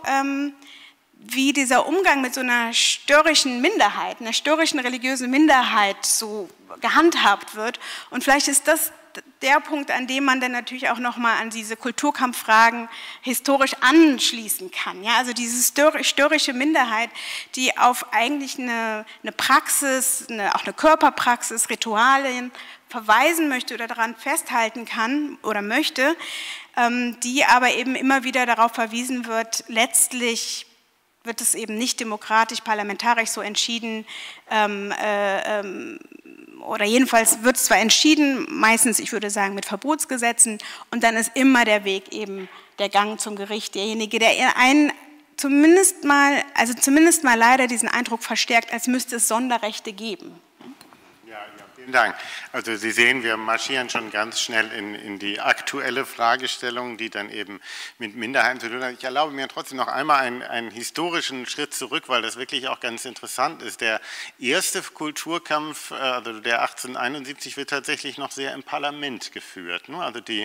wie dieser Umgang mit so einer störrischen Minderheit, einer störrischen religiösen Minderheit so gehandhabt wird. Und vielleicht ist das der Punkt, an dem man dann natürlich auch nochmal an diese Kulturkampffragen historisch anschließen kann. Ja? Also diese störrische Minderheit, die auf eigentlich eine Praxis, auch eine Körperpraxis, Ritualien verweisen möchte oder daran festhalten kann oder möchte, die aber eben immer wieder darauf verwiesen wird, letztlich wird es eben nicht demokratisch, parlamentarisch so entschieden, oder jedenfalls wird es zwar entschieden, meistens, ich würde sagen, mit Verbotsgesetzen, und dann ist immer der Weg eben der Gang zum Gericht, derjenige, der einen zumindest mal leider diesen Eindruck verstärkt, als müsste es Sonderrechte geben.
Vielen Dank. Also Sie sehen, wir marschieren schon ganz schnell in die aktuelle Fragestellung, die dann eben mit Minderheiten zu tun hat. Ich erlaube mir trotzdem noch einmal einen historischen Schritt zurück, weil das wirklich auch ganz interessant ist. Der erste Kulturkampf, also der 1871, wird tatsächlich noch sehr im Parlament geführt. Also die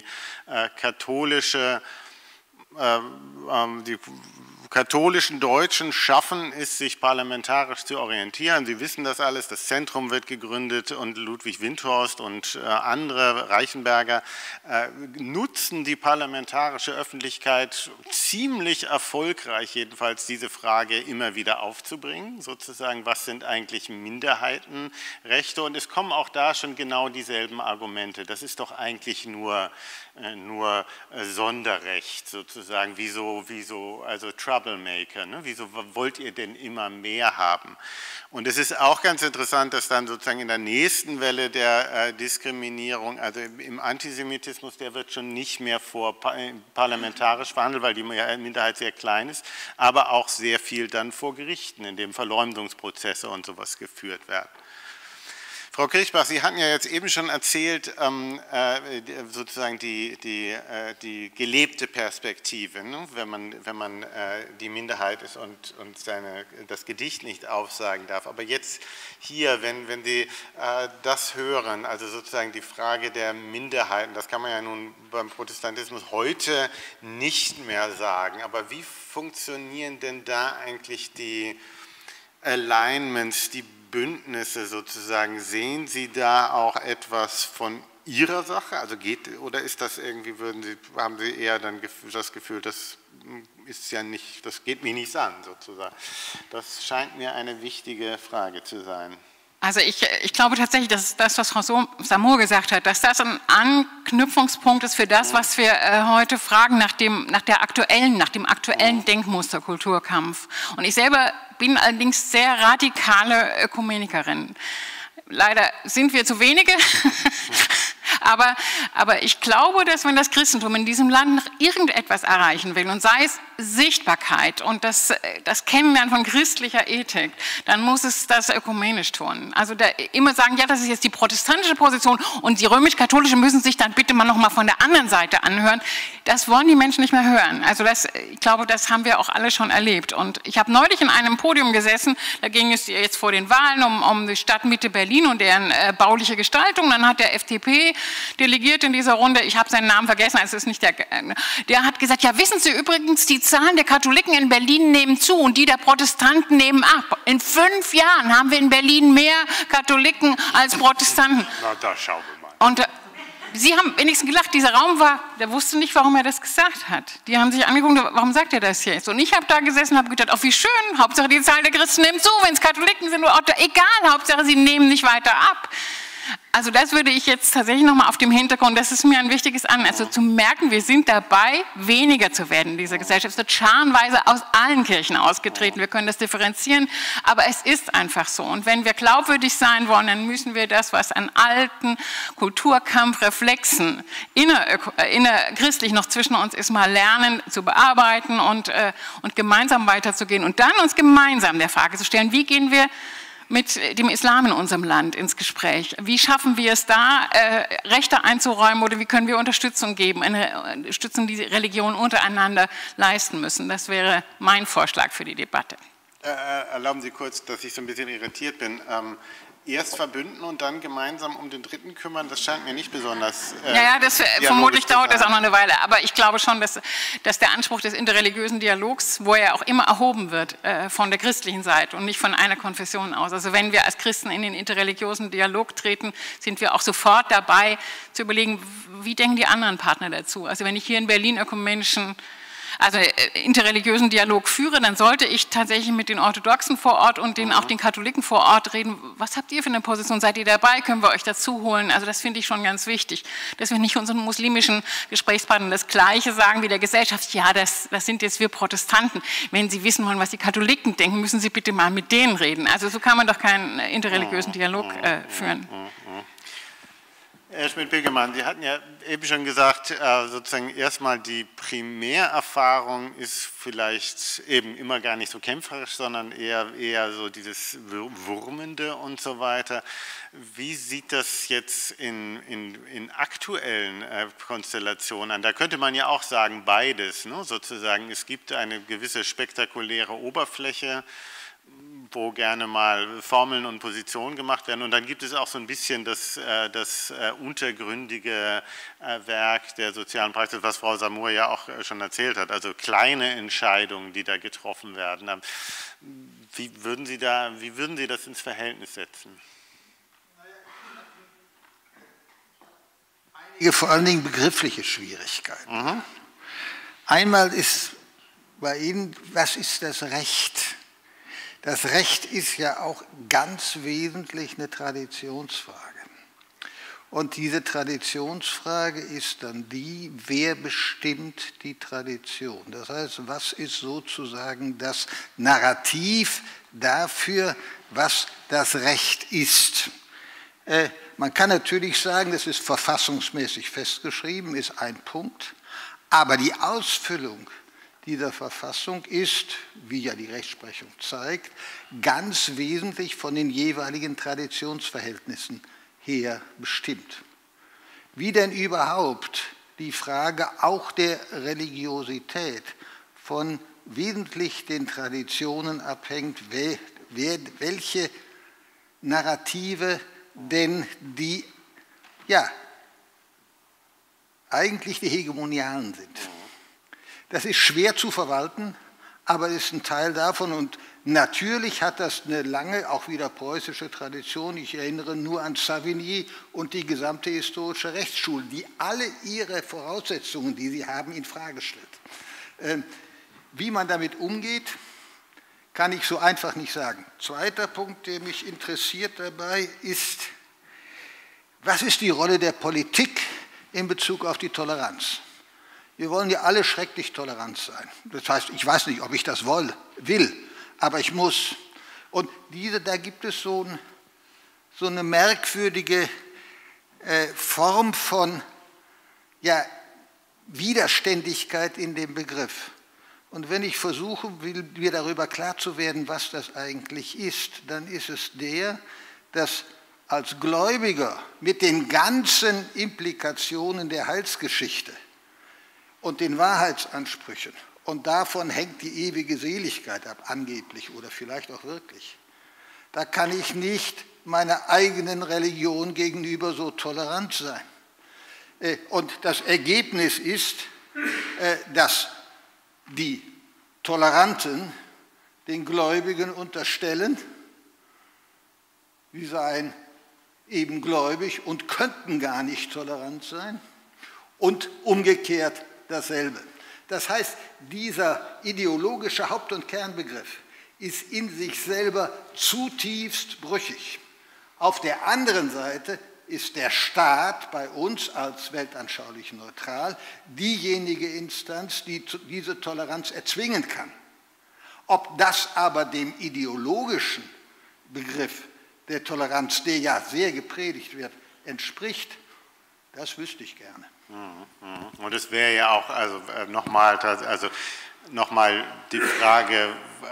katholischen Deutschen schaffen es, sich parlamentarisch zu orientieren. Sie wissen das alles, das Zentrum wird gegründet und Ludwig Windthorst und andere, Reichenberger, nutzen die parlamentarische Öffentlichkeit ziemlich erfolgreich, jedenfalls diese Frage immer wieder aufzubringen, sozusagen, was sind eigentlich Minderheitenrechte, und es kommen auch da schon genau dieselben Argumente. Das ist doch eigentlich nur Sonderrecht sozusagen, wieso also Troublemaker, ne? Wieso wollt ihr denn immer mehr haben? Und es ist auch ganz interessant, dass dann sozusagen in der nächsten Welle der Diskriminierung, also im Antisemitismus, der wird schon nicht mehr parlamentarisch verhandelt, weil die Minderheit sehr klein ist, aber auch sehr viel dann vor Gerichten, in dem Verleumdungsprozesse und sowas geführt werden. Frau Kirchbach, Sie hatten ja jetzt eben schon erzählt, sozusagen die gelebte Perspektive, ne? wenn man die Minderheit ist und das Gedicht nicht aufsagen darf. Aber jetzt hier, wenn Sie das hören, also sozusagen die Frage der Minderheiten, das kann man ja nun beim Protestantismus heute nicht mehr sagen, aber wie funktionieren denn da eigentlich die Alignments, die Bündnisse sozusagen? Sehen Sie da auch etwas von Ihrer Sache? Also oder ist das irgendwie, haben Sie eher dann das Gefühl, das ist ja nicht, das geht mich nichts an sozusagen? Das scheint mir eine wichtige Frage zu sein.
Also ich glaube tatsächlich, dass das, was Frau Samur gesagt hat, dass das ein Anknüpfungspunkt ist für das, was wir heute fragen nach dem aktuellen Denkmuster Kulturkampf. Und ich selber bin allerdings sehr radikale Ökumenikerin. Leider sind wir zu wenige, aber ich glaube, dass wenn das Christentum in diesem Land noch irgendetwas erreichen will, und sei es Sichtbarkeit und das Kennenlernen von christlicher Ethik, dann muss es das ökumenisch tun. Also da immer sagen, ja, das ist jetzt die protestantische Position und die römisch-katholische müssen sich dann bitte mal noch mal von der anderen Seite anhören. Das wollen die Menschen nicht mehr hören. Also ich glaube, das haben wir auch alle schon erlebt. Und ich habe neulich in einem Podium gesessen, da ging es jetzt vor den Wahlen um die Stadtmitte Berlin und deren bauliche Gestaltung. Dann hat der FDP-Delegierte in dieser Runde, ich habe seinen Namen vergessen, es ist nicht der hat gesagt, ja, wissen Sie übrigens, die Zahlen der Katholiken in Berlin nehmen zu und die der Protestanten nehmen ab. In 5 Jahren haben wir in Berlin mehr Katholiken als Protestanten.
Na, da schauen wir mal.
Und Sie haben wenigstens gelacht, dieser Raum der wusste nicht, warum er das gesagt hat. Die haben sich angeguckt, warum sagt er das jetzt? Und ich habe da gesessen und habe gedacht, oh, wie schön, Hauptsache die Zahl der Christen nimmt zu, wenn es Katholiken sind, egal, Hauptsache sie nehmen nicht weiter ab. Also das würde ich jetzt tatsächlich nochmal auf dem Hintergrund, das ist mir ein wichtiges Anliegen, also zu merken, wir sind dabei, weniger zu werden in dieser Gesellschaft. Es wird scharenweise aus allen Kirchen ausgetreten, wir können das differenzieren, aber es ist einfach so. Und wenn wir glaubwürdig sein wollen, dann müssen wir das, was an alten Kulturkampfreflexen innerchristlich noch zwischen uns ist, mal lernen zu bearbeiten und gemeinsam weiterzugehen und dann uns gemeinsam der Frage zu stellen, wie gehen wir mit dem Islam in unserem Land ins Gespräch. Wie schaffen wir es da, Rechte einzuräumen oder wie können wir Unterstützung geben, eine Unterstützung, die Religionen untereinander leisten müssen? Das wäre mein Vorschlag für die Debatte.
Erlauben Sie kurz, dass ich so ein bisschen irritiert bin. Erst verbünden und dann gemeinsam um den Dritten kümmern, das scheint mir nicht besonders
vermutlich dauert das auch noch eine Weile, aber ich glaube schon, dass der Anspruch des interreligiösen Dialogs, wo er auch immer erhoben wird von der christlichen Seite und nicht von einer Konfession aus. Also wenn wir als Christen in den interreligiösen Dialog treten, sind wir auch sofort dabei zu überlegen, wie denken die anderen Partner dazu. Also wenn ich hier in Berlin interreligiösen Dialog führe, dann sollte ich tatsächlich mit den Orthodoxen vor Ort und auch den Katholiken vor Ort reden. Was habt ihr für eine Position? Seid ihr dabei? Können wir euch dazu holen? Also das finde ich schon ganz wichtig, dass wir nicht unseren muslimischen Gesprächspartnern das Gleiche sagen wie der Gesellschaft. Ja, das sind jetzt wir Protestanten. Wenn Sie wissen wollen, was die Katholiken denken, müssen Sie bitte mal mit denen reden. Also so kann man doch keinen interreligiösen Dialog führen.
Herr Schmidt-Pegelmann, Sie hatten ja eben schon gesagt, sozusagen erstmal die Primärerfahrung ist vielleicht eben immer gar nicht so kämpferisch, sondern eher so dieses Wurmende und so weiter. Wie sieht das jetzt in aktuellen Konstellationen an? Da könnte man ja auch sagen, beides, ne? Sozusagen, es gibt eine gewisse spektakuläre Oberfläche, wo gerne mal Formeln und Positionen gemacht werden. Und dann gibt es auch so ein bisschen das untergründige Werk der sozialen Praxis, was Frau Samur ja auch schon erzählt hat, also kleine Entscheidungen, die da getroffen werden. Wie würden Sie das ins Verhältnis setzen?
Einige vor allen Dingen begriffliche Schwierigkeiten. Einmal ist bei Ihnen, was ist das Recht? Das Recht ist ja auch ganz wesentlich eine Traditionsfrage. Und diese Traditionsfrage ist dann die, wer bestimmt die Tradition? Das heißt, was ist sozusagen das Narrativ dafür, was das Recht ist? Man kann natürlich sagen, das ist verfassungsmäßig festgeschrieben, ist ein Punkt, aber die Ausfüllung dieser Verfassung ist, wie ja die Rechtsprechung zeigt, ganz wesentlich von den jeweiligen Traditionsverhältnissen her bestimmt. Wie denn überhaupt die Frage auch der Religiosität von wesentlich den Traditionen abhängt, welche Narrative denn die, ja, eigentlich die hegemonialen sind. Das ist schwer zu verwalten, aber ist ein Teil davon. Und natürlich hat das eine lange, auch wieder preußische Tradition. Ich erinnere nur an Savigny und die gesamte historische Rechtsschule, die alle ihre Voraussetzungen, die sie haben, in Frage stellt. Wie man damit umgeht, kann ich so einfach nicht sagen. Zweiter Punkt, der mich interessiert dabei, ist, was ist die Rolle der Politik in Bezug auf die Toleranz? Wir wollen ja alle schrecklich tolerant sein. Das heißt, ich weiß nicht, ob ich das will, aber ich muss. Und da gibt es so eine merkwürdige Form von Widerständigkeit in dem Begriff. Und wenn ich versuche, mir darüber klar zu werden, was das eigentlich ist, dann ist es dass als Gläubiger mit den ganzen Implikationen der Heilsgeschichte und den Wahrheitsansprüchen, und davon hängt die ewige Seligkeit ab, angeblich oder vielleicht auch wirklich, da kann ich nicht meiner eigenen Religion gegenüber so tolerant sein. Und das Ergebnis ist, dass die Toleranten den Gläubigen unterstellen, sie seien eben gläubig und könnten gar nicht tolerant sein, und umgekehrt dasselbe. Das heißt, dieser ideologische Haupt- und Kernbegriff ist in sich selber zutiefst brüchig. Auf der anderen Seite ist der Staat bei uns als weltanschaulich neutral diejenige Instanz, die diese Toleranz erzwingen kann. Ob das aber dem ideologischen Begriff der Toleranz, der ja sehr gepredigt wird, entspricht, das wüsste ich gerne.
Und es wäre ja auch, also nochmal die Frage,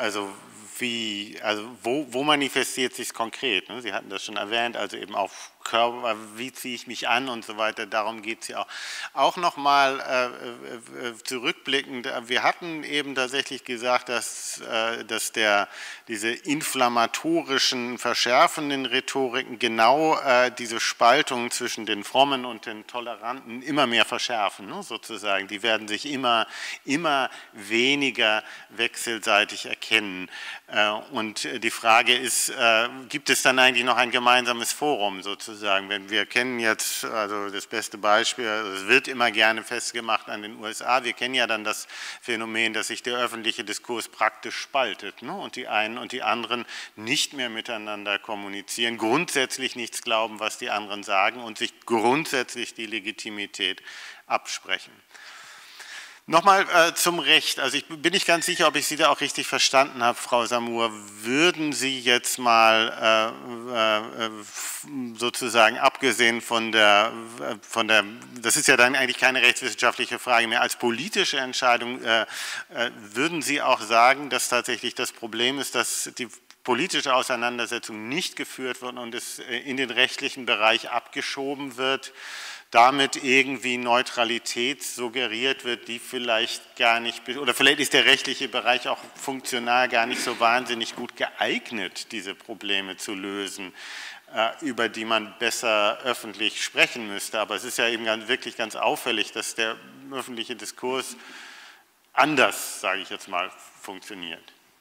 wo manifestiert sich es konkret? Ne? Sie hatten das schon erwähnt, also eben auf Körper, wie ziehe ich mich an und so weiter, darum geht es ja auch. Auch nochmal zurückblickend, wir hatten eben tatsächlich gesagt, dass diese inflammatorischen, verschärfenden Rhetoriken genau diese Spaltung zwischen den Frommen und den Toleranten immer mehr verschärfen, ne, sozusagen. Die werden sich immer weniger wechselseitig erkennen. Und die Frage ist, gibt es dann eigentlich noch ein gemeinsames Forum sozusagen? Wenn wir kennen jetzt, also das beste Beispiel, es wird immer gerne festgemacht an den USA, wir kennen ja dann das Phänomen, dass sich der öffentliche Diskurs praktisch spaltet, ne? Und die einen und die anderen nicht mehr miteinander kommunizieren, grundsätzlich nichts glauben, was die anderen sagen und sich grundsätzlich die Legitimität absprechen. Nochmal zum Recht, also ich bin nicht ganz sicher, ob ich Sie da auch richtig verstanden habe, Frau Samur. Würden Sie jetzt mal sozusagen, abgesehen von der, das ist ja dann eigentlich keine rechtswissenschaftliche Frage mehr, als politische Entscheidung, würden Sie auch sagen, dass tatsächlich das Problem ist, dass die politische Auseinandersetzung nicht geführt wird und es in den rechtlichen Bereich abgeschoben wird, damit irgendwie Neutralität suggeriert wird, die vielleicht gar nicht, oder vielleicht ist der rechtliche Bereich auch funktional gar nicht so wahnsinnig gut geeignet, diese Probleme zu lösen, über die man besser öffentlich sprechen müsste. Aber es ist ja eben wirklich ganz auffällig, dass der öffentliche Diskurs anders, sage ich jetzt mal, funktioniert.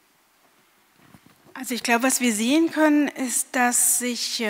Also ich glaube, was wir sehen können, ist, dass sich,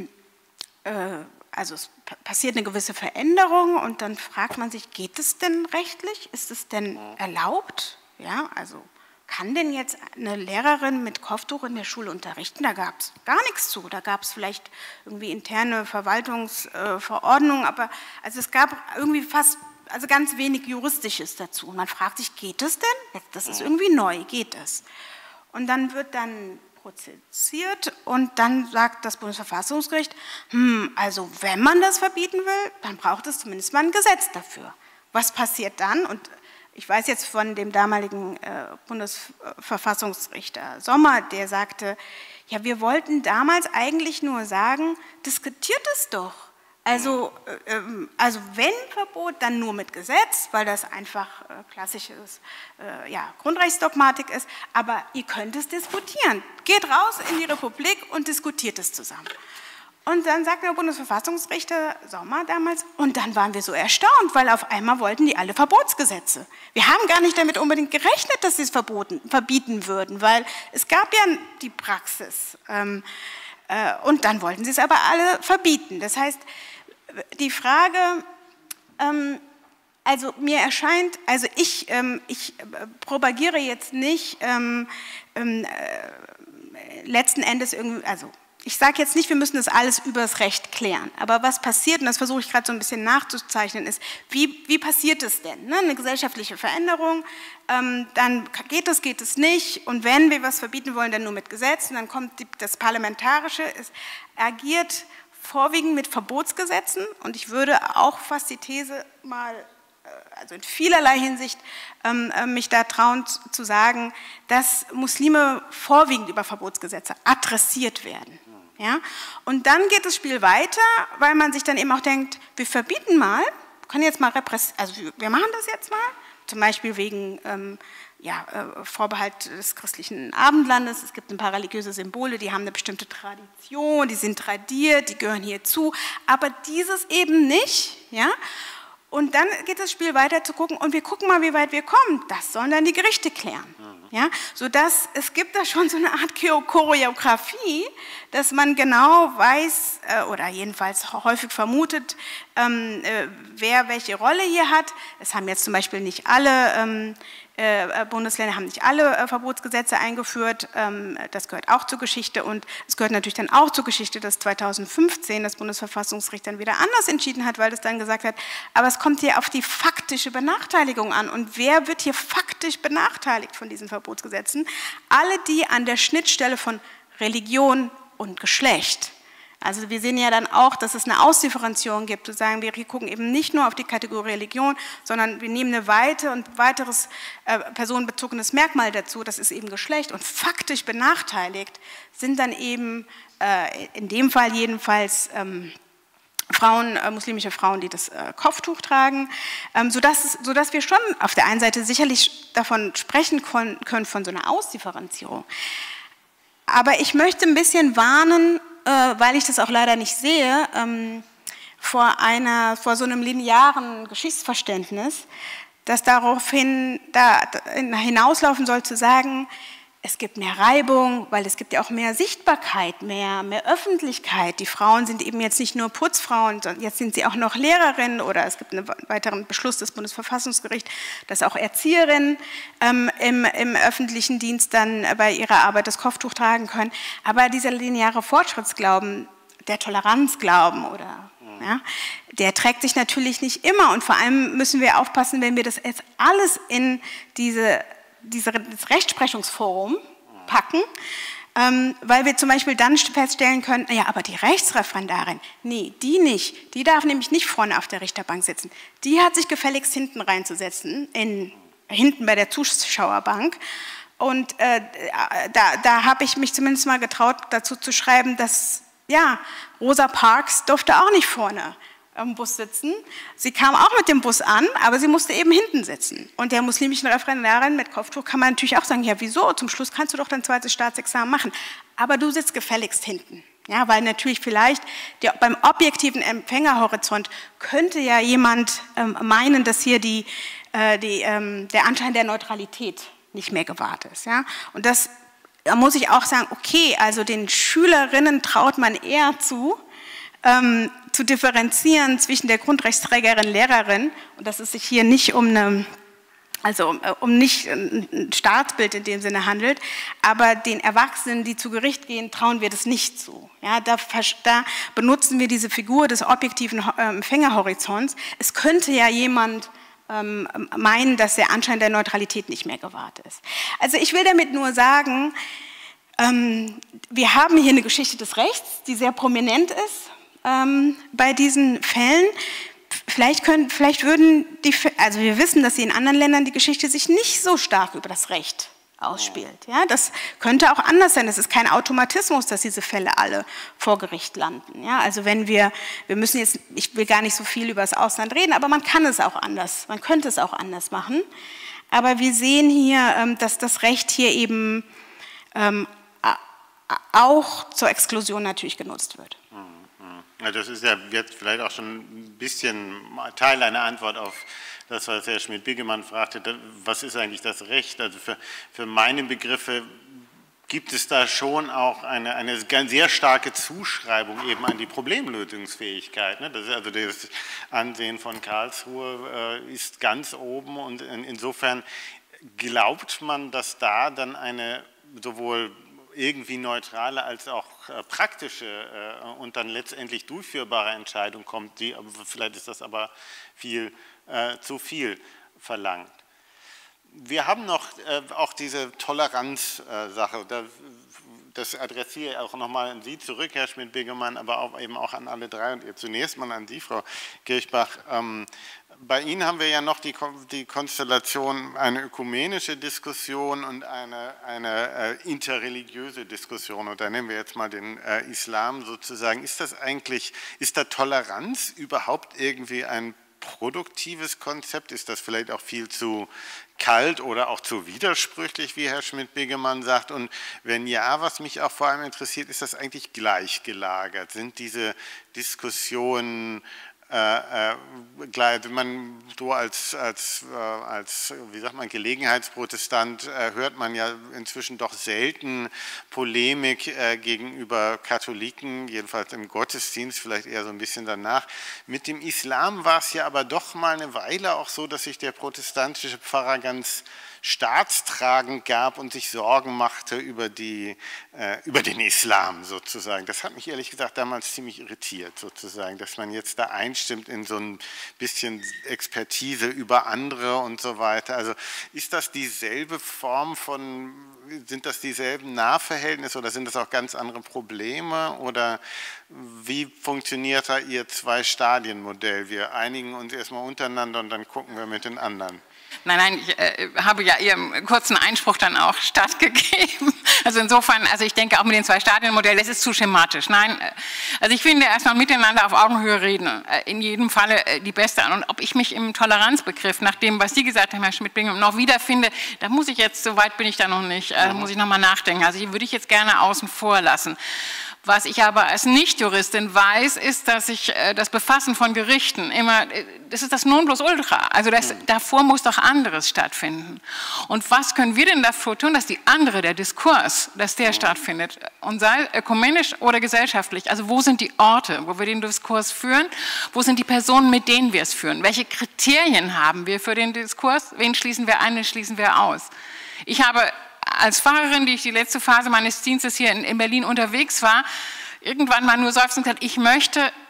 also es passiert eine gewisse Veränderung und dann fragt man sich, geht es denn rechtlich? Ist es denn erlaubt? Ja, also kann denn jetzt eine Lehrerin mit Kopftuch in der Schule unterrichten? Da gab es gar nichts zu. Da gab es vielleicht irgendwie interne Verwaltungsverordnungen, aber also es gab irgendwie fast, also ganz wenig Juristisches dazu. Und man fragt sich, geht es denn? Das ist irgendwie neu, geht es? Und dann wird dann prozessiert und dann sagt das Bundesverfassungsgericht, also wenn man das verbieten will, dann braucht es zumindest mal ein Gesetz dafür. Was passiert dann? Und ich weiß jetzt von dem damaligen Bundesverfassungsrichter Sommer, der sagte, ja, wir wollten damals eigentlich nur sagen, diskutiert es doch. Also wenn Verbot, dann nur mit Gesetz, weil das einfach klassisches Grundrechtsdogmatik ist, aber ihr könnt es diskutieren. Geht raus in die Republik und diskutiert es zusammen. Und dann sagt der Bundesverfassungsrichter Sommer damals, und dann waren wir so erstaunt, weil auf einmal wollten die alle Verbotsgesetze. Wir haben gar nicht damit unbedingt gerechnet, dass sie es verbieten würden, weil es gab ja die Praxis. Und dann wollten sie es aber alle verbieten. Das heißt, die Frage, also mir erscheint, also ich propagiere jetzt nicht letzten Endes irgendwie, also ich sage jetzt nicht, wir müssen das alles übers Recht klären, aber was passiert, und das versuche ich gerade so ein bisschen nachzuzeichnen, ist, wie passiert es denn? Ne? Eine gesellschaftliche Veränderung, dann geht es nicht, und wenn wir was verbieten wollen, dann nur mit Gesetz, und dann kommt das Parlamentarische, es agiert vorwiegend mit Verbotsgesetzen, und ich würde auch fast die These mal, also in vielerlei Hinsicht, mich da trauen zu sagen, dass Muslime vorwiegend über Verbotsgesetze adressiert werden. Ja? Und dann geht das Spiel weiter, weil man sich dann eben auch denkt, wir verbieten mal, können jetzt mal also wir machen das jetzt mal, zum Beispiel wegen Vorbehalt des christlichen Abendlandes. Es gibt ein paar religiöse Symbole, die haben eine bestimmte Tradition, die sind tradiert, die gehören hierzu, aber dieses eben nicht. Ja? Und dann geht das Spiel weiter zu gucken, und wir gucken mal, wie weit wir kommen. Das sollen dann die Gerichte klären. Ja? Sodass es gibt da schon so eine Art Choreografie, dass man genau weiß, oder jedenfalls häufig vermutet, wer welche Rolle hier hat. Es haben jetzt zum Beispiel nicht alle Bundesländer haben nicht alle Verbotsgesetze eingeführt, das gehört auch zur Geschichte, und es gehört natürlich dann auch zur Geschichte, dass 2015 das Bundesverfassungsgericht dann wieder anders entschieden hat, weil es dann gesagt hat, aber es kommt hier auf die faktische Benachteiligung an, und wer wird hier faktisch benachteiligt von diesen Verbotsgesetzen? Alle, die an der Schnittstelle von Religion und Geschlecht. Also wir sehen ja dann auch, dass es eine Ausdifferenzierung gibt, zu sagen, wir gucken eben nicht nur auf die Kategorie Religion, sondern wir nehmen ein weiteres personenbezogenes Merkmal dazu, das ist eben Geschlecht, und faktisch benachteiligt sind dann eben, in dem Fall jedenfalls, Frauen, muslimische Frauen, die das Kopftuch tragen, sodass wir schon auf der einen Seite sicherlich davon sprechen können, von so einer Ausdifferenzierung. Aber ich möchte ein bisschen warnen, weil ich das auch leider nicht sehe, vor so einem linearen Geschichtsverständnis, das daraufhin hinauslaufen soll, zu sagen, es gibt mehr Reibung, weil es gibt ja auch mehr Sichtbarkeit, mehr Öffentlichkeit. Die Frauen sind eben jetzt nicht nur Putzfrauen, sondern jetzt sind sie auch noch Lehrerinnen, oder es gibt einen weiteren Beschluss des Bundesverfassungsgerichts, dass auch Erzieherinnen im öffentlichen Dienst dann bei ihrer Arbeit das Kopftuch tragen können. Aber dieser lineare Fortschrittsglauben, der Toleranzglauben oder Ja? Der trägt sich natürlich nicht immer und vor allem müssen wir aufpassen, wenn wir das jetzt alles in das Rechtsprechungsforum packen, weil wir zum Beispiel dann feststellen können, ja, aber die Rechtsreferendarin, nee, die nicht, die darf nämlich nicht vorne auf der Richterbank sitzen. Die hat sich gefälligst hinten reinzusetzen, hinten bei der Zuschauerbank. Und da habe ich mich zumindest mal getraut, dazu zu schreiben, dass, ja, Rosa Parks durfte auch nicht vorne am Bus sitzen. Sie kam auch mit dem Bus an, aber sie musste eben hinten sitzen. Und der muslimischen Referendarin mit Kopftuch kann man natürlich auch sagen, ja wieso, zum Schluss kannst du doch dein zweites Staatsexamen machen. Aber du sitzt gefälligst hinten. Ja, weil natürlich vielleicht beim objektiven Empfängerhorizont könnte ja jemand meinen, dass hier der Anschein der Neutralität nicht mehr gewahrt ist. Ja? Und da muss ich auch sagen, okay, also den Schülerinnen traut man eher zu differenzieren zwischen der Grundrechtsträgerin, Lehrerin, und dass es sich hier nicht um nicht ein Staatsbild in dem Sinne handelt, aber den Erwachsenen, die zu Gericht gehen, trauen wir das nicht zu. Ja, da benutzen wir diese Figur des objektiven Empfängerhorizonts. Es könnte ja jemand meinen, dass der Anschein der Neutralität nicht mehr gewahrt ist. Also ich will damit nur sagen, wir haben hier eine Geschichte des Rechts, die sehr prominent ist bei diesen Fällen. Vielleicht würden also wir wissen, dass in anderen Ländern die Geschichte sich nicht so stark über das Recht ausspielt. Ja, das könnte auch anders sein. Es ist kein Automatismus, dass diese Fälle alle vor Gericht landen. Ja, also wenn wir müssen jetzt, ich will gar nicht so viel über das Ausland reden, aber man kann es auch anders, man könnte es auch anders machen. Aber wir sehen hier, dass das Recht hier eben auch zur Exklusion natürlich genutzt wird.
Ja, das ist ja jetzt vielleicht auch schon ein bisschen Teil einer Antwort auf das, was Herr Schmidt-Biggemann fragte, was ist eigentlich das Recht? Also für meine Begriffe gibt es da schon auch eine sehr starke Zuschreibung eben an die Problemlösungsfähigkeit. Ne? Das ist also das Ansehen von Karlsruhe ist ganz oben und insofern glaubt man, dass da dann eine sowohl irgendwie neutrale als auch praktische und dann letztendlich durchführbare Entscheidung kommt, vielleicht ist das aber viel zu viel verlangt. Wir haben noch auch diese Toleranz-Sache, das adressiere ich auch nochmal an Sie zurück, Herr Schmidt-Biggemann, aber eben auch an alle drei und zunächst mal an Sie, Frau Kirchbach. Bei Ihnen haben wir ja noch die Konstellation, eine ökumenische Diskussion und eine interreligiöse Diskussion. Und da nehmen wir jetzt mal den Islam sozusagen. Ist da Toleranz überhaupt irgendwie ein produktives Konzept? Ist das vielleicht auch viel zu kalt oder auch zu widersprüchlich, wie Herr Schmidt-Biggemann sagt? Und wenn ja, was mich auch vor allem interessiert, ist das eigentlich gleichgelagert? Sind diese Diskussionen wenn man so als wie sagt man, Gelegenheitsprotestant hört man ja inzwischen doch selten Polemik gegenüber Katholiken, jedenfalls im Gottesdienst, vielleicht eher so ein bisschen danach. Mit dem Islam war es ja aber doch mal eine Weile auch so, dass sich der protestantische Pfarrer ganz staatstragend gab und sich Sorgen machte über den Islam sozusagen. Das hat mich ehrlich gesagt damals ziemlich irritiert sozusagen, dass man jetzt da einstimmt in so ein bisschen Expertise über andere und so weiter. Also ist das dieselbe Form sind das dieselben Nahverhältnisse oder sind das auch ganz andere Probleme oder wie funktioniert da Ihr Zwei-Stadien-Modell? Wir einigen uns erstmal untereinander und dann gucken wir mit den anderen.
Nein, ich habe ja Ihrem kurzen Einspruch dann auch stattgegeben. Also insofern, also ich denke auch mit dem Zwei-Stadien-Modell, das ist zu schematisch. Nein, also ich finde erstmal miteinander auf Augenhöhe reden, in jedem Falle die beste. Und ob ich mich im Toleranzbegriff, nach dem, was Sie gesagt haben, Herr Schmidt-Biggemann, noch wiederfinde, da muss ich jetzt, so weit bin ich da noch nicht, muss ich nochmal nachdenken. Also die würde ich jetzt gerne außen vor lassen. Was ich aber als Nicht-Juristin weiß, ist, dass ich das Befassen von Gerichten immer, das ist das Nonplusultra. Also davor muss doch anderes stattfinden. Und was können wir denn dafür tun, dass der Diskurs, dass der stattfindet? Und sei ökumenisch oder gesellschaftlich. Also wo sind die Orte, wo wir den Diskurs führen? Wo sind die Personen, mit denen wir es führen? Welche Kriterien haben wir für den Diskurs? Wen schließen wir ein, wen schließen wir aus? Ich habe als Pfarrerin, die ich die letzte Phase meines Dienstes hier in Berlin unterwegs war, irgendwann mal nur seufzend gesagt, ich möchte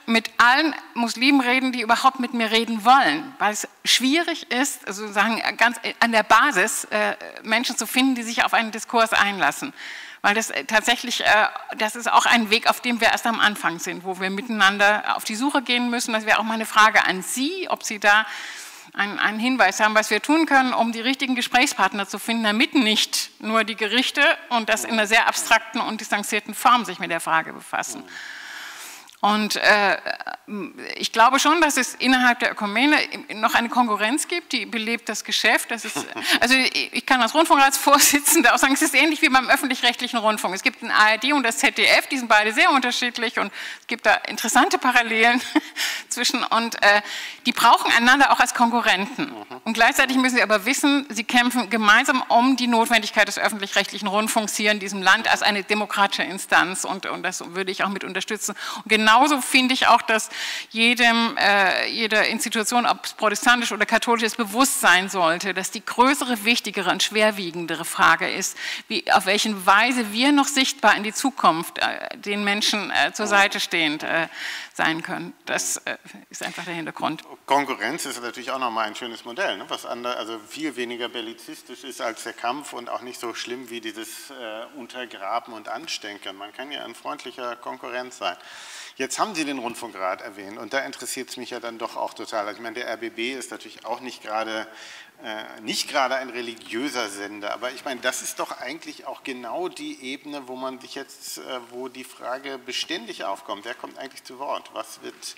mit allen Muslimen reden, die überhaupt mit mir reden wollen, weil es schwierig ist, also sozusagen ganz an der Basis Menschen zu finden, die sich auf einen Diskurs einlassen. Weil das tatsächlich, das ist auch ein Weg, auf dem wir erst am Anfang sind, wo wir miteinander auf die Suche gehen müssen. Das wäre auch meine Frage an Sie, ob Sie da einen Hinweis haben, was wir tun können, um die richtigen Gesprächspartner zu finden, damit nicht nur die Gerichte und das in einer sehr abstrakten und distanzierten Form sich mit der Frage befassen. Und ich glaube schon, dass es innerhalb der Ökumene noch eine Konkurrenz gibt, die belebt das Geschäft. Das ist, also ich kann als Rundfunkratsvorsitzende auch sagen, es ist ähnlich wie beim öffentlich-rechtlichen Rundfunk. Es gibt den ARD und das ZDF, die sind beide sehr unterschiedlich und es gibt da interessante Parallelen zwischen und die brauchen einander auch als Konkurrenten. Und gleichzeitig müssen sie aber wissen, sie kämpfen gemeinsam um die Notwendigkeit des öffentlich-rechtlichen Rundfunks hier in diesem Land als eine demokratische Instanz und das würde ich auch mit unterstützen. Und genauso finde ich auch, dass jeder Institution, ob es protestantisch oder katholisch ist, bewusst sein sollte, dass die größere, wichtigere und schwerwiegendere Frage ist, auf welche Weise wir noch sichtbar in die Zukunft den Menschen zur Seite stehend sein können. Das ist einfach der Hintergrund.
Konkurrenz ist natürlich auch nochmal ein schönes Modell, ne? Was also viel weniger bellizistisch ist als der Kampf und auch nicht so schlimm wie dieses Untergraben und Anstenkern. Man kann ja ein freundlicher Konkurrent sein. Jetzt haben Sie den Rundfunkrat erwähnt und da interessiert es mich ja dann doch auch total. Also ich meine, der RBB ist natürlich auch nicht gerade ein religiöser Sender, aber ich meine, das ist doch eigentlich auch genau die Ebene, wo man sich jetzt, wo die Frage beständig aufkommt. Wer kommt eigentlich zu Wort? Was wird,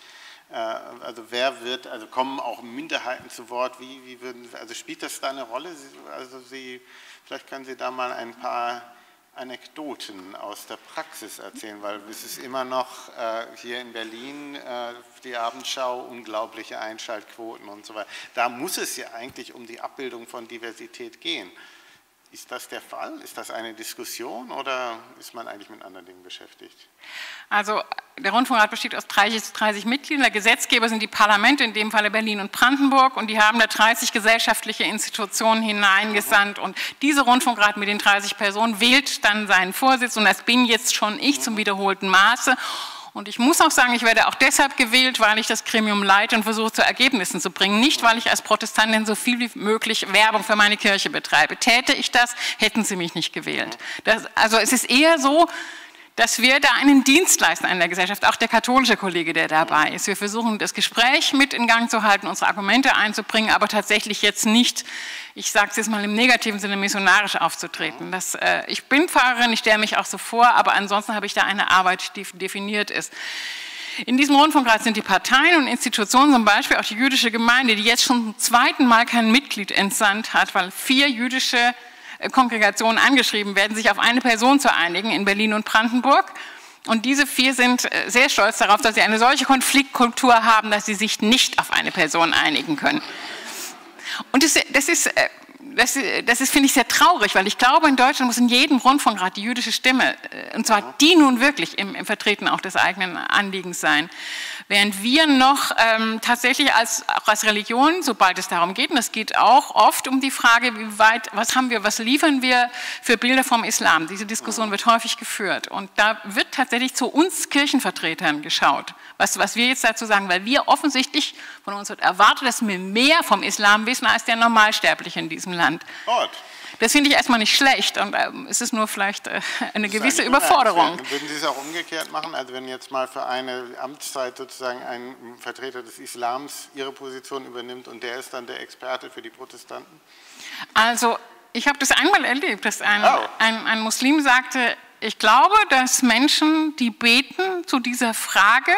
also kommen auch Minderheiten zu Wort? Also spielt das da eine Rolle? Also vielleicht können Sie da mal ein paar Anekdoten aus der Praxis erzählen, weil es ist immer noch hier in Berlin die Abendschau, unglaubliche Einschaltquoten und so weiter. Da muss es ja eigentlich um die Abbildung von Diversität gehen. Ist das der Fall? Ist das eine Diskussion oder ist man eigentlich mit anderen Dingen beschäftigt?
Also der Rundfunkrat besteht aus 30 Mitgliedern. Der Gesetzgeber sind die Parlamente, in dem Falle Berlin und Brandenburg, und die haben da 30 gesellschaftliche Institutionen hineingesandt. Und dieser Rundfunkrat mit den 30 Personen wählt dann seinen Vorsitz, und das bin jetzt schon ich zum wiederholten Maße. Und ich muss auch sagen, ich werde auch deshalb gewählt, weil ich das Gremium leite und versuche, zu Ergebnissen zu bringen. Nicht, weil ich als Protestantin so viel wie möglich Werbung für meine Kirche betreibe. Täte ich das, hätten Sie mich nicht gewählt. Also es ist eher so, dass wir da einen Dienst leisten an der Gesellschaft, auch der katholische Kollege, der dabei ist. Wir versuchen, das Gespräch mit in Gang zu halten, unsere Argumente einzubringen, aber tatsächlich jetzt nicht, ich sage es jetzt mal im negativen Sinne, missionarisch aufzutreten. Ich bin Pfarrerin, ich stelle mich auch so vor, aber ansonsten habe ich da eine Arbeit, die definiert ist. In diesem Rundfunkrat sind die Parteien und Institutionen, zum Beispiel auch die jüdische Gemeinde, die jetzt schon zum zweiten Mal kein Mitglied entsandt hat, weil 4 jüdische Kongregationen angeschrieben werden, sich auf eine Person zu einigen in Berlin und Brandenburg. Und diese 4 sind sehr stolz darauf, dass sie eine solche Konfliktkultur haben, dass sie sich nicht auf eine Person einigen können. Und das ist, finde ich, sehr traurig, weil ich glaube, in Deutschland muss in jedem Rundfunkrat die jüdische Stimme, und zwar die nun wirklich im Vertreten auch des eigenen Anliegens sein. Während wir noch tatsächlich auch als Religion, sobald es darum geht, und es geht auch oft um die Frage, was liefern wir für Bilder vom Islam? Diese Diskussion wird häufig geführt. Und da wird tatsächlich zu uns Kirchenvertretern geschaut, was wir jetzt dazu sagen, weil wir offensichtlich von uns wird erwartet, dass wir mehr vom Islam wissen als der Normalsterbliche in diesem Land. Das finde ich erstmal nicht schlecht, und es ist nur vielleicht eine gewisse Überforderung.
Würden Sie es auch umgekehrt machen? Also wenn jetzt mal für eine Amtszeit sozusagen ein Vertreter des Islams Ihre Position übernimmt und der ist dann der Experte für die Protestanten? Also
ich habe das einmal erlebt, dass ein Muslim sagte, ich glaube, dass Menschen, die beten zu dieser Frage,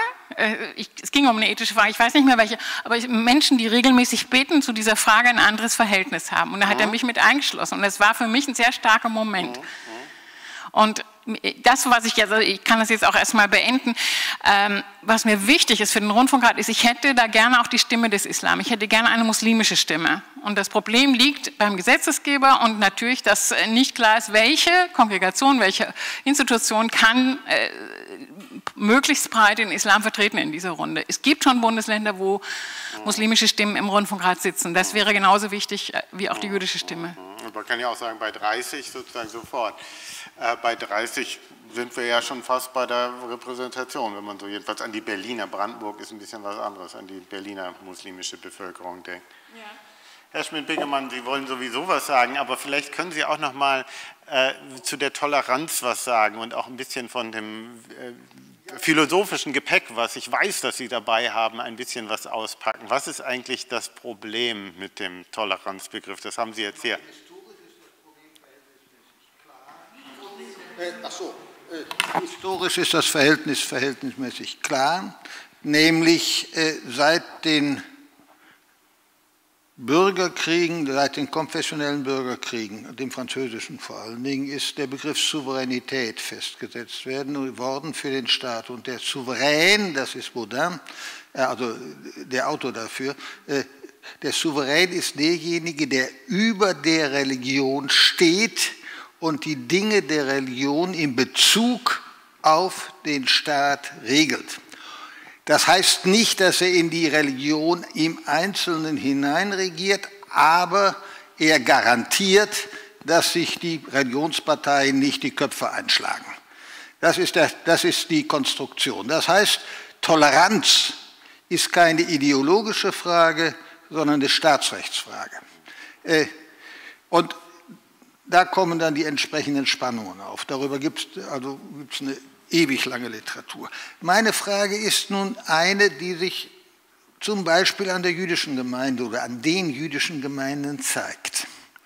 es ging um eine ethische Frage, ich weiß nicht mehr welche, aber Menschen, die regelmäßig beten, zu dieser Frage ein anderes Verhältnis haben. Und da hat er mich mit eingeschlossen. Und das war für mich ein sehr starker Moment. Und das, ich kann das jetzt auch erstmal beenden, was mir wichtig ist für den Rundfunkrat, ist, ich hätte da gerne auch die Stimme des Islam. Ich hätte gerne eine muslimische Stimme. Und das Problem liegt beim Gesetzesgeber und natürlich, dass nicht klar ist, welche Kongregation, welche Institution kann möglichst breit den Islam vertreten in dieser Runde. Es gibt schon Bundesländer, wo muslimische Stimmen im Rundfunkrat sitzen. Das wäre genauso wichtig wie auch die jüdische Stimme.
man kann ja auch sagen, bei 30 sozusagen sofort. Bei 30 sind wir ja schon fast bei der Repräsentation, wenn man so jedenfalls an die Berliner, Brandenburg ist ein bisschen was anderes, an die Berliner muslimische Bevölkerung denkt. Ja. Herr Schmidt-Biggemann, Sie wollen sowieso was sagen, aber vielleicht können Sie auch noch mal zu der Toleranz was sagen und auch ein bisschen von dem philosophischen Gepäck, was ich weiß, dass Sie dabei haben, ein bisschen was auspacken. Was ist eigentlich das Problem mit dem Toleranzbegriff? Das haben Sie jetzt hier.
Historisch ist das Verhältnis verhältnismäßig klar, nämlich seit den Bürgerkriegen, seit den konfessionellen Bürgerkriegen, dem französischen vor allen Dingen, ist der Begriff Souveränität festgesetzt worden für den Staat. Und der Souverän, das ist Baudin, also der Autor dafür, der Souverän ist derjenige, der über der Religion steht und die Dinge der Religion in Bezug auf den Staat regelt. Das heißt nicht, dass er in die Religion im Einzelnen hineinregiert, aber er garantiert, dass sich die Religionsparteien nicht die Köpfe einschlagen. Das ist die Konstruktion. Das heißt, Toleranz ist keine ideologische Frage, sondern eine Staatsrechtsfrage. Und da kommen dann die entsprechenden Spannungen auf. Darüber gibt es eine ewig lange Literatur. Meine Frage ist nun eine, die sich zum Beispiel an der jüdischen Gemeinde oder an den jüdischen Gemeinden zeigt.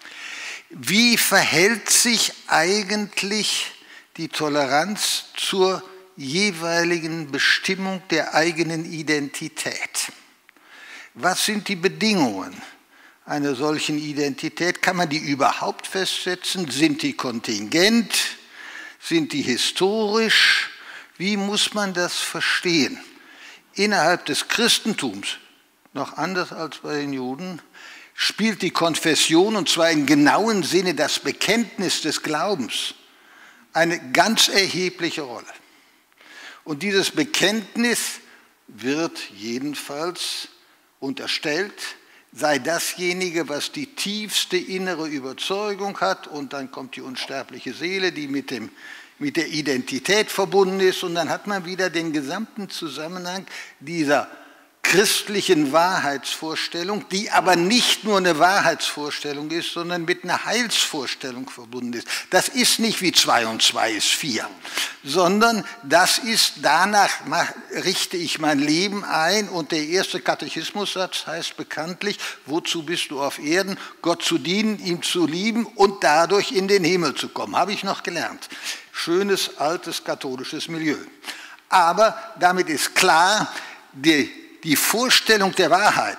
Wie verhält sich eigentlich die Toleranz zur jeweiligen Bestimmung der eigenen Identität? Was sind die Bedingungen einer solchen Identität? Kann man die überhaupt festsetzen? Sind die kontingent? Sind die historisch? Wie muss man das verstehen? Innerhalb des Christentums, noch anders als bei den Juden, spielt die Konfession, und zwar im genauen Sinne das Bekenntnis des Glaubens, eine ganz erhebliche Rolle. Und dieses Bekenntnis wird jedenfalls unterstellt, sei dasjenige, was die tiefste innere Überzeugung hat, und dann kommt die unsterbliche Seele, die mit der Identität verbunden ist, und dann hat man wieder den gesamten Zusammenhang dieser christlichen Wahrheitsvorstellung, die aber nicht nur eine Wahrheitsvorstellung ist, sondern mit einer Heilsvorstellung verbunden ist. Das ist nicht wie 2 und 2 ist 4, sondern das ist, danach richte ich mein Leben ein, und der erste Katechismussatz heißt bekanntlich, wozu bist du auf Erden? Gott zu dienen, ihm zu lieben und dadurch in den Himmel zu kommen. Habe ich noch gelernt. Schönes, altes, katholisches Milieu. Aber damit ist klar, die Vorstellung der Wahrheit,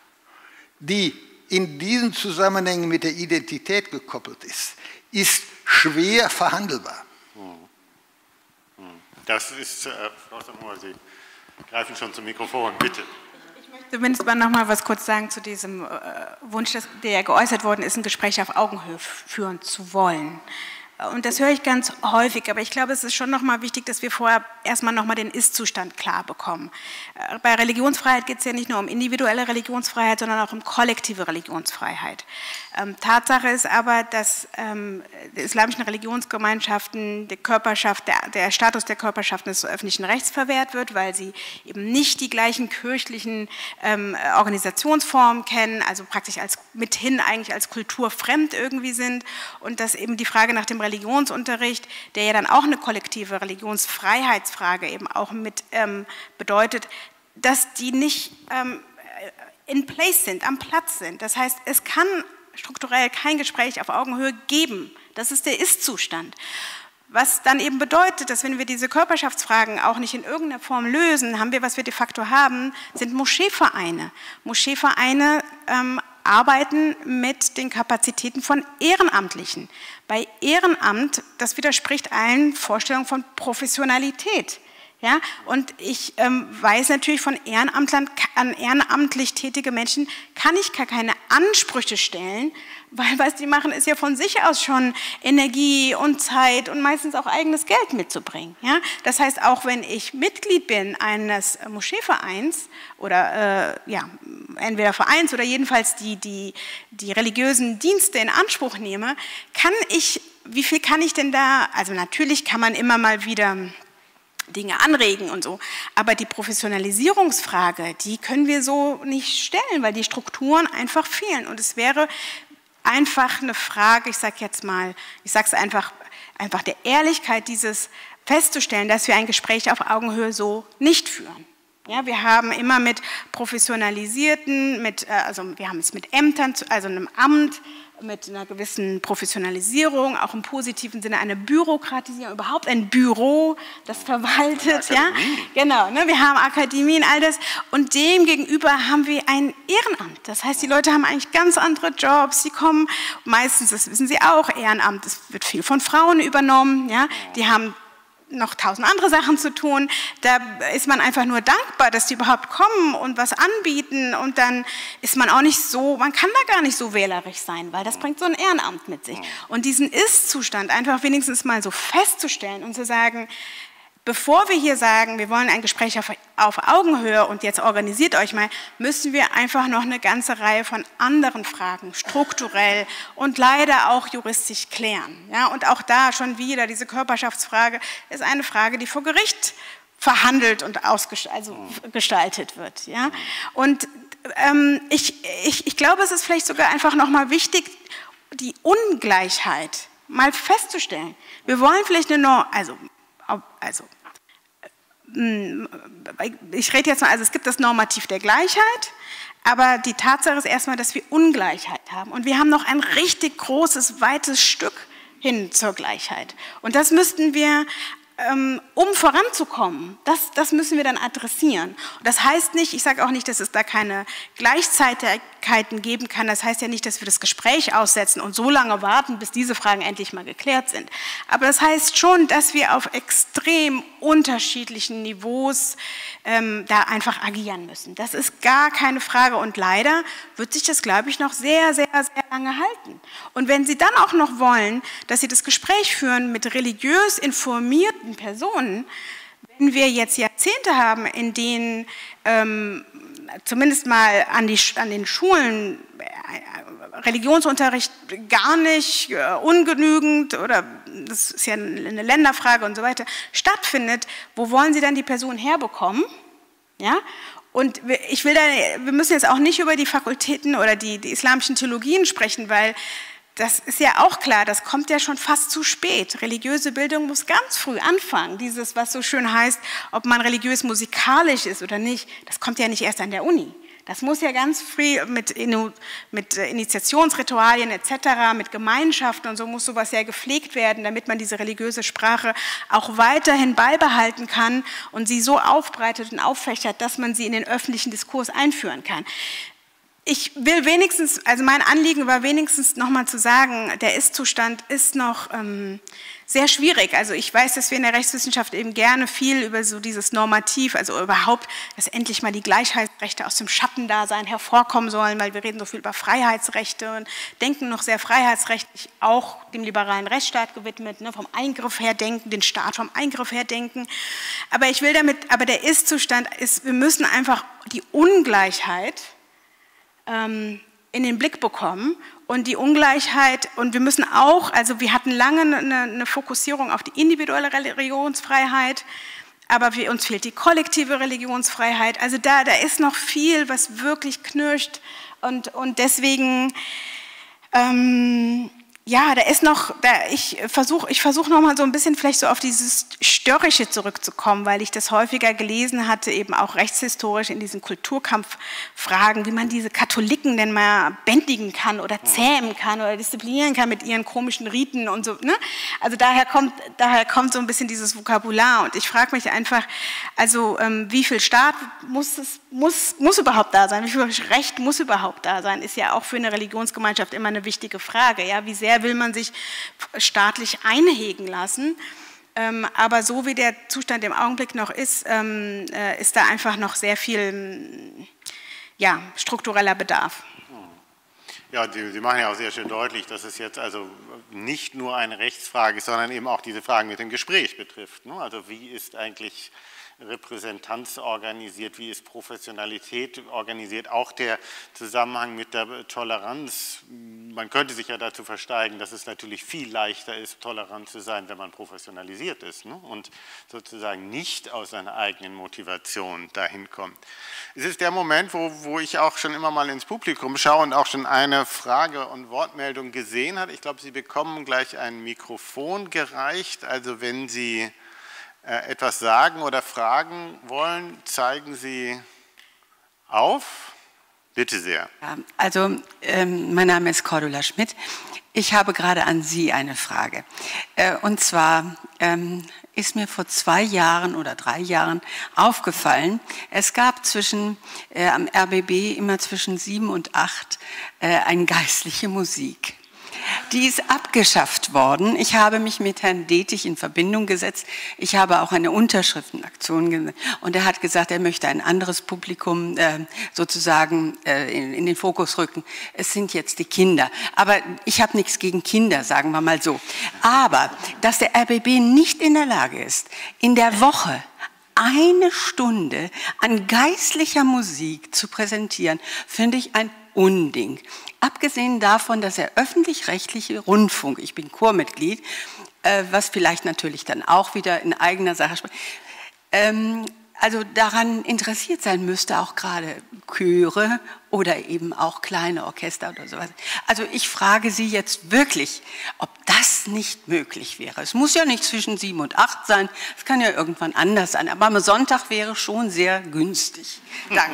die in diesen Zusammenhängen mit der Identität gekoppelt ist schwer verhandelbar.
Das ist, Frau Samuel, Sie greifen schon zum Mikrofon, bitte.
Ich möchte zumindest mal noch mal was kurz sagen zu diesem Wunsch, der geäußert worden ist, ein Gespräch auf Augenhöhe führen zu wollen. Und das höre ich ganz häufig, aber ich glaube, es ist schon noch mal wichtig, dass wir vorher erstmal noch mal den Ist-Zustand klar bekommen. Bei Religionsfreiheit geht es ja nicht nur um individuelle Religionsfreiheit, sondern auch um kollektive Religionsfreiheit. Tatsache ist aber, dass die islamischen Religionsgemeinschaften, der Status der Körperschaften des öffentlichen Rechts verwehrt wird, weil sie eben nicht die gleichen kirchlichen Organisationsformen kennen, also praktisch mithin eigentlich als kulturfremd irgendwie sind, und dass eben die Frage nach dem Religionsunterricht, der ja dann auch eine kollektive Religionsfreiheitsfrage eben auch mit bedeutet, dass die nicht in place sind, am Platz sind. Das heißt, es kann strukturell kein Gespräch auf Augenhöhe geben. Das ist der Ist-Zustand. Was dann eben bedeutet, dass wenn wir diese Körperschaftsfragen auch nicht in irgendeiner Form lösen, haben wir, was wir de facto haben, sind Moscheevereine. Moscheevereine arbeiten mit den Kapazitäten von Ehrenamtlichen. Bei Ehrenamt, das widerspricht allen Vorstellungen von Professionalität. Ja, und ich weiß natürlich von Ehrenamtlern, an ehrenamtlich tätige Menschen kann ich gar keine Ansprüche stellen, weil was die machen, ist ja von sich aus schon Energie und Zeit und meistens auch eigenes Geld mitzubringen. Ja? Das heißt, auch wenn ich Mitglied bin eines Moscheevereins oder entweder Vereins oder jedenfalls die religiösen Dienste in Anspruch nehme, wie viel kann ich denn da, also natürlich kann man immer mal wieder Dinge anregen und so. Aber die Professionalisierungsfrage, die können wir so nicht stellen, weil die Strukturen einfach fehlen. Und es wäre einfach eine Frage, ich sage es einfach der Ehrlichkeit, dieses festzustellen, dass wir ein Gespräch auf Augenhöhe so nicht führen. Ja, wir haben immer mit Professionalisierten, wir haben es mit Ämtern, also einem Amt, mit einer gewissen Professionalisierung, auch im positiven Sinne eine Bürokratisierung, überhaupt ein Büro, das verwaltet. Ja? Genau, ne? Wir haben Akademien, all das. Und dem gegenüber haben wir ein Ehrenamt. Das heißt, die Leute haben eigentlich ganz andere Jobs. Sie kommen meistens, das wissen Sie auch, Ehrenamt, es wird viel von Frauen übernommen. Ja? Die haben noch 1000 andere Sachen zu tun, da ist man einfach nur dankbar, dass die überhaupt kommen und was anbieten und dann ist man auch nicht so, man kann da gar nicht so wählerisch sein, weil das bringt so ein Ehrenamt mit sich. Und diesen Ist-Zustand einfach wenigstens mal so festzustellen und zu sagen, bevor wir hier sagen, wir wollen ein Gespräch auf Augenhöhe und jetzt organisiert euch mal, müssen wir einfach noch eine ganze Reihe von anderen Fragen strukturell und leider auch juristisch klären. Ja, und auch da schon wieder diese Körperschaftsfrage ist eine Frage, die vor Gericht verhandelt und gestaltet wird. Ja? Und ich glaube, es ist vielleicht sogar einfach nochmal wichtig, die Ungleichheit mal festzustellen. Wir wollen vielleicht eine Norm, ich rede jetzt mal, also es gibt das Normativ der Gleichheit, aber die Tatsache ist erstmal, dass wir Ungleichheit haben und wir haben noch ein richtig großes, weites Stück hin zur Gleichheit und das müssten wir, um voranzukommen, das müssen wir dann adressieren. Und das heißt nicht, ich sage auch nicht, dass es da keine Gleichzeitigkeiten geben kann, das heißt ja nicht, dass wir das Gespräch aussetzen und so lange warten, bis diese Fragen endlich mal geklärt sind. Aber das heißt schon, dass wir auf extrem unterschiedlichen Niveaus da einfach agieren müssen. Das ist gar keine Frage und leider wird sich das, glaube ich, noch sehr, sehr, sehr lange halten. Und wenn Sie dann auch noch wollen, dass Sie das Gespräch führen mit religiös informierten Personen, wenn wir jetzt Jahrzehnte haben, in denen zumindest mal an den Schulen Religionsunterricht gar nicht ungenügend oder das ist ja eine Länderfrage und so weiter stattfindet, wo wollen Sie dann die Person herbekommen? Ja? Und wir müssen jetzt auch nicht über die Fakultäten oder die islamischen Theologien sprechen, weil das ist ja auch klar, das kommt ja schon fast zu spät. Religiöse Bildung muss ganz früh anfangen. Dieses, was so schön heißt, ob man religiös-musikalisch ist oder nicht, das kommt ja nicht erst an der Uni. Das muss ja ganz früh mit Initiationsritualien etc., mit Gemeinschaften und so muss sowas ja gepflegt werden, damit man diese religiöse Sprache auch weiterhin beibehalten kann und sie so aufbreitet und auffächert, dass man sie in den öffentlichen Diskurs einführen kann. Ich will wenigstens, also mein Anliegen war wenigstens nochmal zu sagen, der Ist-Zustand ist noch sehr schwierig. Also ich weiß, dass wir in der Rechtswissenschaft eben gerne viel über so dieses Normativ, also überhaupt, dass endlich mal die Gleichheitsrechte aus dem Schattendasein hervorkommen sollen, weil wir reden so viel über Freiheitsrechte und denken noch sehr freiheitsrechtlich, auch dem liberalen Rechtsstaat gewidmet, ne, vom Eingriff her denken, den Staat vom Eingriff her denken. Aber der Ist-Zustand ist, wir müssen einfach die Ungleichheit in den Blick bekommen und die Ungleichheit und wir müssen auch, also wir hatten lange eine Fokussierung auf die individuelle Religionsfreiheit, aber uns fehlt die kollektive Religionsfreiheit, also da ist noch viel, was wirklich knirscht und deswegen ja, ich versuche noch mal so ein bisschen vielleicht so auf dieses Störrische zurückzukommen, weil ich das häufiger gelesen hatte, eben auch rechtshistorisch in diesen Kulturkampffragen, wie man diese Katholiken denn mal bändigen kann oder zähmen kann oder disziplinieren kann mit ihren komischen Riten und so. Ne? Also daher kommt so ein bisschen dieses Vokabular und ich frage mich einfach, also wie viel Staat muss überhaupt da sein, wie viel Recht muss überhaupt da sein, ist ja auch für eine Religionsgemeinschaft immer eine wichtige Frage. Ja? Wie sehr will man sich staatlich einhegen lassen? Aber so wie der Zustand im Augenblick noch ist, ist da einfach noch sehr viel struktureller Bedarf.
Ja, Sie machen ja auch sehr schön deutlich, dass es jetzt also nicht nur eine Rechtsfrage ist, sondern eben auch diese Fragen mit dem Gespräch betrifft. Ne? Also wie ist eigentlich Repräsentanz organisiert, wie ist Professionalität organisiert, auch der Zusammenhang mit der Toleranz. Man könnte sich ja dazu versteigen, dass es natürlich viel leichter ist, tolerant zu sein, wenn man professionalisiert ist, ne? Und sozusagen nicht aus seiner eigenen Motivation dahin kommt. Es ist der Moment, wo ich auch schon immer mal ins Publikum schaue und auch schon eine Frage und Wortmeldung gesehen habe. Ich glaube, Sie bekommen gleich ein Mikrofon gereicht, also wenn Sie etwas sagen oder fragen wollen, zeigen Sie auf. Bitte sehr.
Also, mein Name ist Cordula Schmidt. Ich habe gerade an Sie eine Frage. Und zwar ist mir vor 2 Jahren oder 3 Jahren aufgefallen, es gab am RBB immer zwischen 7 und 8 eine geistliche Musik. Die ist abgeschafft worden. Ich habe mich mit Herrn Detig in Verbindung gesetzt. Ich habe auch eine Unterschriftenaktion gemacht. Und er hat gesagt, er möchte ein anderes Publikum sozusagen in den Fokus rücken. Es sind jetzt die Kinder. Aber ich habe nichts gegen Kinder, sagen wir mal so. Aber, dass der RBB nicht in der Lage ist, in der Woche 1 Stunde an geistlicher Musik zu präsentieren, finde ich ein Unding. Abgesehen davon, dass der öffentlich-rechtliche Rundfunk, ich bin Chormitglied, was vielleicht natürlich dann auch wieder in eigener Sache spricht, also daran interessiert sein müsste, auch gerade Chöre oder eben auch kleine Orchester oder sowas. Also ich frage Sie jetzt wirklich, ob das nicht möglich wäre. Es muss ja nicht zwischen 7 und 8 sein, es kann ja irgendwann anders sein, aber am Sonntag wäre schon sehr günstig. Danke.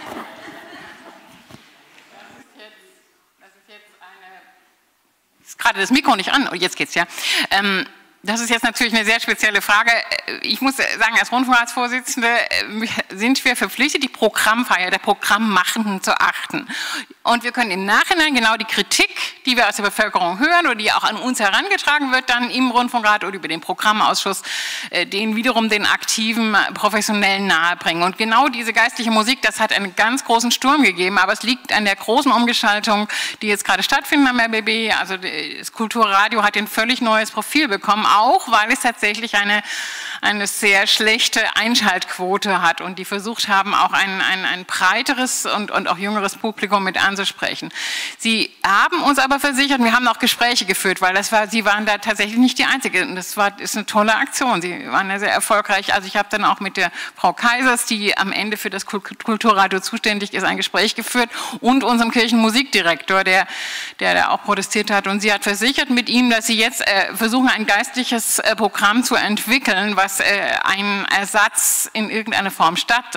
Gerade das Mikro nicht an, oh, jetzt geht's ja. Das ist jetzt natürlich eine sehr spezielle Frage. Ich muss sagen, als Rundfunkratsvorsitzende sind wir verpflichtet, die Programmfreiheit der Programmmachenden zu achten. Und wir können im Nachhinein genau die Kritik, die wir aus der Bevölkerung hören oder die auch an uns herangetragen wird, dann im Rundfunkrat oder über den Programmausschuss, den wiederum den aktiven Professionellen nahebringen. Und genau diese geistliche Musik, das hat einen ganz großen Sturm gegeben, aber es liegt an der großen Umgestaltung, die jetzt gerade stattfindet am RBB. Also das Kulturradio hat ein völlig neues Profil bekommen, auch weil es tatsächlich eine sehr schlechte Einschaltquote hat und die versucht haben, auch ein breiteres und auch jüngeres Publikum mit anzusprechen. Sie haben uns aber versichert, wir haben auch Gespräche geführt, weil Sie waren da tatsächlich nicht die Einzige und das ist eine tolle Aktion. Sie waren ja sehr erfolgreich. Also ich habe dann auch mit der Frau Kaisers, die am Ende für das Kulturradio zuständig ist, ein Gespräch geführt und unserem Kirchenmusikdirektor, der auch protestiert hat, und sie hat versichert mit ihm, dass sie jetzt versuchen, ein geistliches Programm zu entwickeln, was ein Ersatz in irgendeiner Form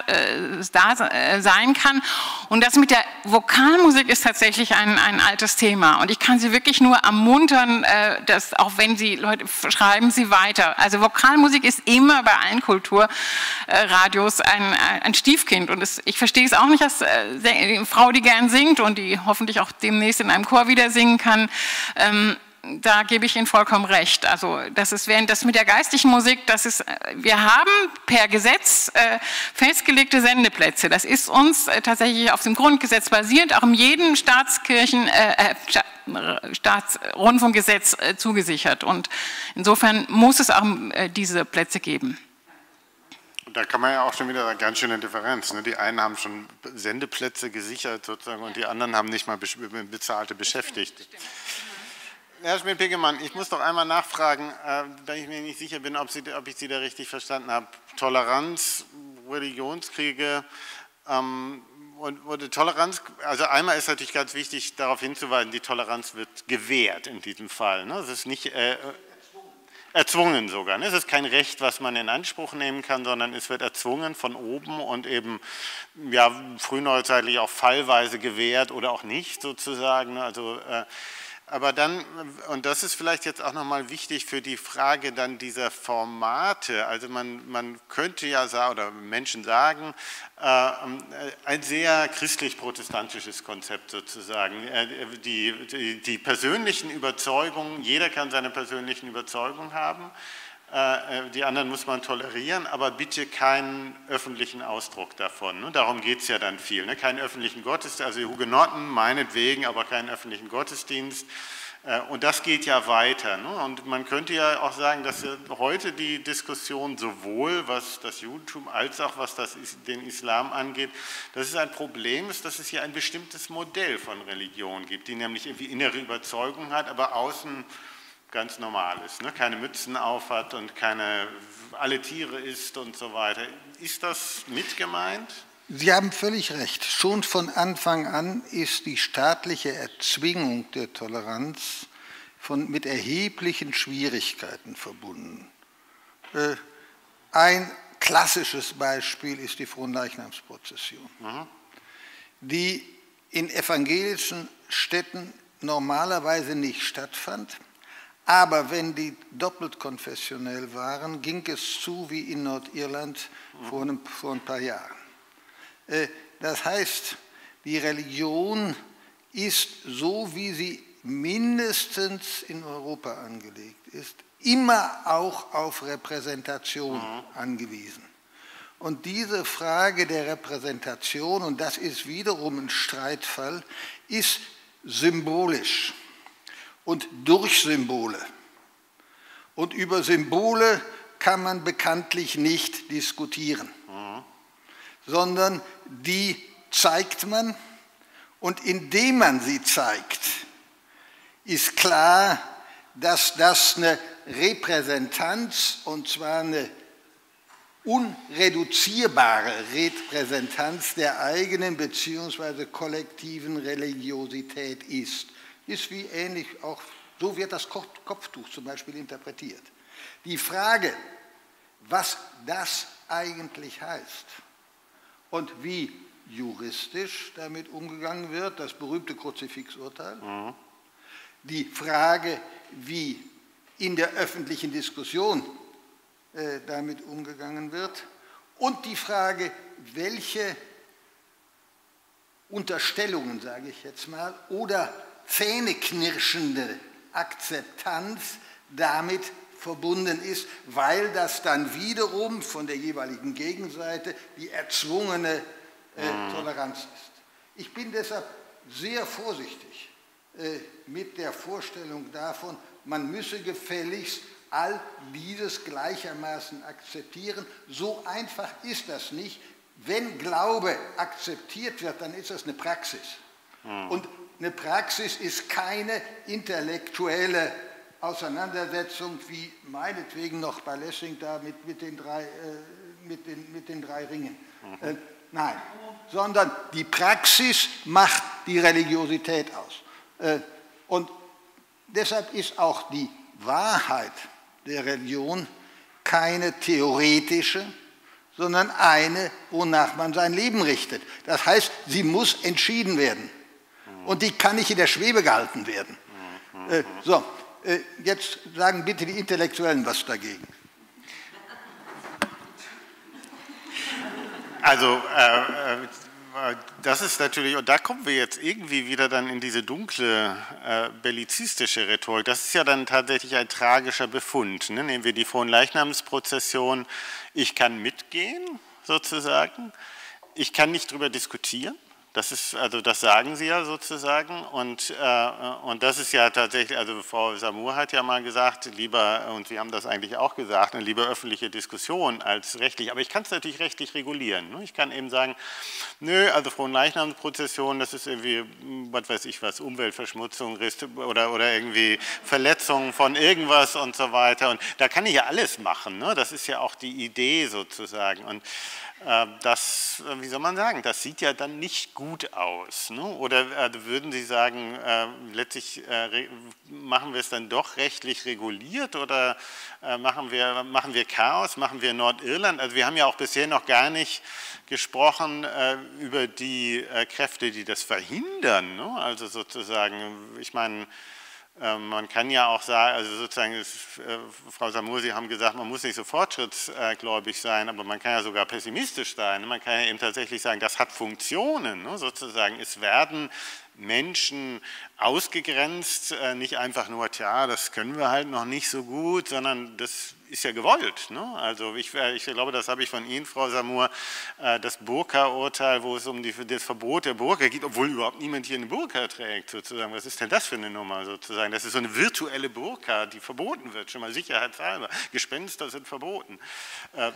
sein kann. Und das mit der Vokalmusik ist tatsächlich ein altes Thema. Und ich kann Sie wirklich nur ermuntern, dass auch wenn Sie, Leute, schreiben Sie weiter. Also Vokalmusik ist immer bei allen Kulturradios ein Stiefkind. Und ich verstehe es auch nicht, dass eine Frau, die gern singt und die hoffentlich auch demnächst in einem Chor wieder singen kann, da gebe ich Ihnen vollkommen recht. Also das mit der geistlichen Musik, wir haben per Gesetz festgelegte Sendeplätze. Das ist uns tatsächlich auf dem Grundgesetz basierend, auch in jedem Staatsrundfunkgesetz zugesichert. Und insofern muss es auch diese Plätze geben.
Da kann man ja auch schon wieder eine ganz schöne Differenz. Ne? Die einen haben schon Sendeplätze gesichert sozusagen und die anderen haben nicht mal bezahlte Beschäftigte. Herr Schmidt-Pickemann, ich muss doch einmal nachfragen, da ich mir nicht sicher bin, ob ich Sie da richtig verstanden habe. Toleranz, Religionskriege und Toleranz, also einmal ist natürlich ganz wichtig, darauf hinzuweisen, die Toleranz wird gewährt in diesem Fall. Ne? Es ist nicht erzwungen sogar. Ne? Es ist kein Recht, was man in Anspruch nehmen kann, sondern es wird erzwungen von oben und eben ja, frühneuzeitlich auch fallweise gewährt oder auch nicht sozusagen. Ne? Also aber dann, und das ist vielleicht jetzt auch nochmal wichtig für die Frage dann dieser Formate, also man könnte ja sagen, oder Menschen sagen, ein sehr christlich-protestantisches Konzept sozusagen, die persönlichen Überzeugungen, jeder kann seine persönlichen Überzeugungen haben, die anderen muss man tolerieren, aber bitte keinen öffentlichen Ausdruck davon. Ne? Darum geht es ja dann viel. Ne? Keinen öffentlichen Gottesdienst, also die Hugenotten meinetwegen, aber keinen öffentlichen Gottesdienst. Und das geht ja weiter. Ne? Und man könnte ja auch sagen, dass ja heute die Diskussion sowohl was das Judentum als auch was den Islam angeht, dass es ein Problem ist, dass es hier ein bestimmtes Modell von Religion gibt, die nämlich irgendwie innere Überzeugung hat, aber außen ganz normal ist, ne? Keine Mützen aufhat und alle Tiere isst und so weiter. Ist das mit gemeint?
Sie haben völlig recht. Schon von Anfang an ist die staatliche Erzwingung der Toleranz mit erheblichen Schwierigkeiten verbunden. Ein klassisches Beispiel ist die Fronleichnamsprozession, die in evangelischen Städten normalerweise nicht stattfand. Aber wenn die doppelt konfessionell waren, ging es zu wie in Nordirland vor ein paar Jahren. Das heißt, die Religion ist, so wie sie mindestens in Europa angelegt ist, immer auch auf Repräsentation angewiesen. Und diese Frage der Repräsentation, und das ist wiederum ein Streitfall, ist symbolisch und durch Symbole. Und über Symbole kann man bekanntlich nicht diskutieren, sondern die zeigt man, und indem man sie zeigt, ist klar, dass das eine Repräsentanz, und zwar eine unreduzierbare Repräsentanz der eigenen bzw. kollektiven Religiosität ist. Ist wie ähnlich auch, so wird das Kopftuch zum Beispiel interpretiert. Die Frage, was das eigentlich heißt und wie juristisch damit umgegangen wird, das berühmte Kruzifixurteil, die Frage, wie in der öffentlichen Diskussion damit umgegangen wird, und die Frage, welche Unterstellungen, sage ich jetzt mal, oder zähneknirschende Akzeptanz damit verbunden ist, weil das dann wiederum von der jeweiligen Gegenseite die erzwungene Toleranz ist. Ich bin deshalb sehr vorsichtig mit der Vorstellung davon, man müsse gefälligst all dieses gleichermaßen akzeptieren. So einfach ist das nicht. Wenn Glaube akzeptiert wird, dann ist das eine Praxis. Und eine Praxis ist keine intellektuelle Auseinandersetzung, wie meinetwegen noch bei Lessing da mit den drei Ringen. Nein, sondern die Praxis macht die Religiosität aus. Und deshalb ist auch die Wahrheit der Religion keine theoretische, sondern eine, wonach man sein Leben richtet. Das heißt, sie muss entschieden werden. Und die kann nicht in der Schwebe gehalten werden. Jetzt sagen bitte die Intellektuellen was dagegen.
Also das ist natürlich, und da kommen wir jetzt irgendwie wieder dann in diese dunkle bellizistische Rhetorik. Das ist ja dann tatsächlich ein tragischer Befund. Ne? Nehmen wir die Fronleichnamsprozession. Ich kann mitgehen, sozusagen. Ich kann nicht darüber diskutieren. Das sagen Sie ja sozusagen, und das ist ja tatsächlich, also Frau Samur hat ja mal gesagt, lieber, und Sie haben das eigentlich auch gesagt, eine lieber öffentliche Diskussion als rechtlich, aber ich kann es natürlich rechtlich regulieren. Ne? Ich kann eben sagen, nö, also Fronleichnamsprozession, das ist irgendwie, was weiß ich was, Umweltverschmutzung oder irgendwie Verletzung von irgendwas und so weiter, und da kann ich ja alles machen, ne? Das ist ja auch die Idee sozusagen, und das, wie soll man sagen, das sieht ja dann nicht gut aus. Ne? Oder würden Sie sagen, letztlich machen wir es dann doch rechtlich reguliert, oder machen wir Chaos, machen wir Nordirland? Also wir haben ja auch bisher noch gar nicht gesprochen über die Kräfte, die das verhindern. Ne? Also sozusagen, ich meine, man kann ja auch sagen, also sozusagen, Frau Samur, Sie haben gesagt, man muss nicht so fortschrittsgläubig sein, aber man kann ja sogar pessimistisch sein. Man kann ja eben tatsächlich sagen, das hat Funktionen, ne? Sozusagen. Es werden Menschen ausgegrenzt, nicht einfach nur, tja, das können wir halt noch nicht so gut, sondern das ist ja gewollt. Ne? Also ich glaube, das habe ich von Ihnen, Frau Samur, das Burka-Urteil, wo es um das Verbot der Burka geht, obwohl überhaupt niemand hier eine Burka trägt, sozusagen. Was ist denn das für eine Nummer, sozusagen? Das ist so eine virtuelle Burka, die verboten wird, schon mal sicherheitshalber. Gespenster sind verboten. Ein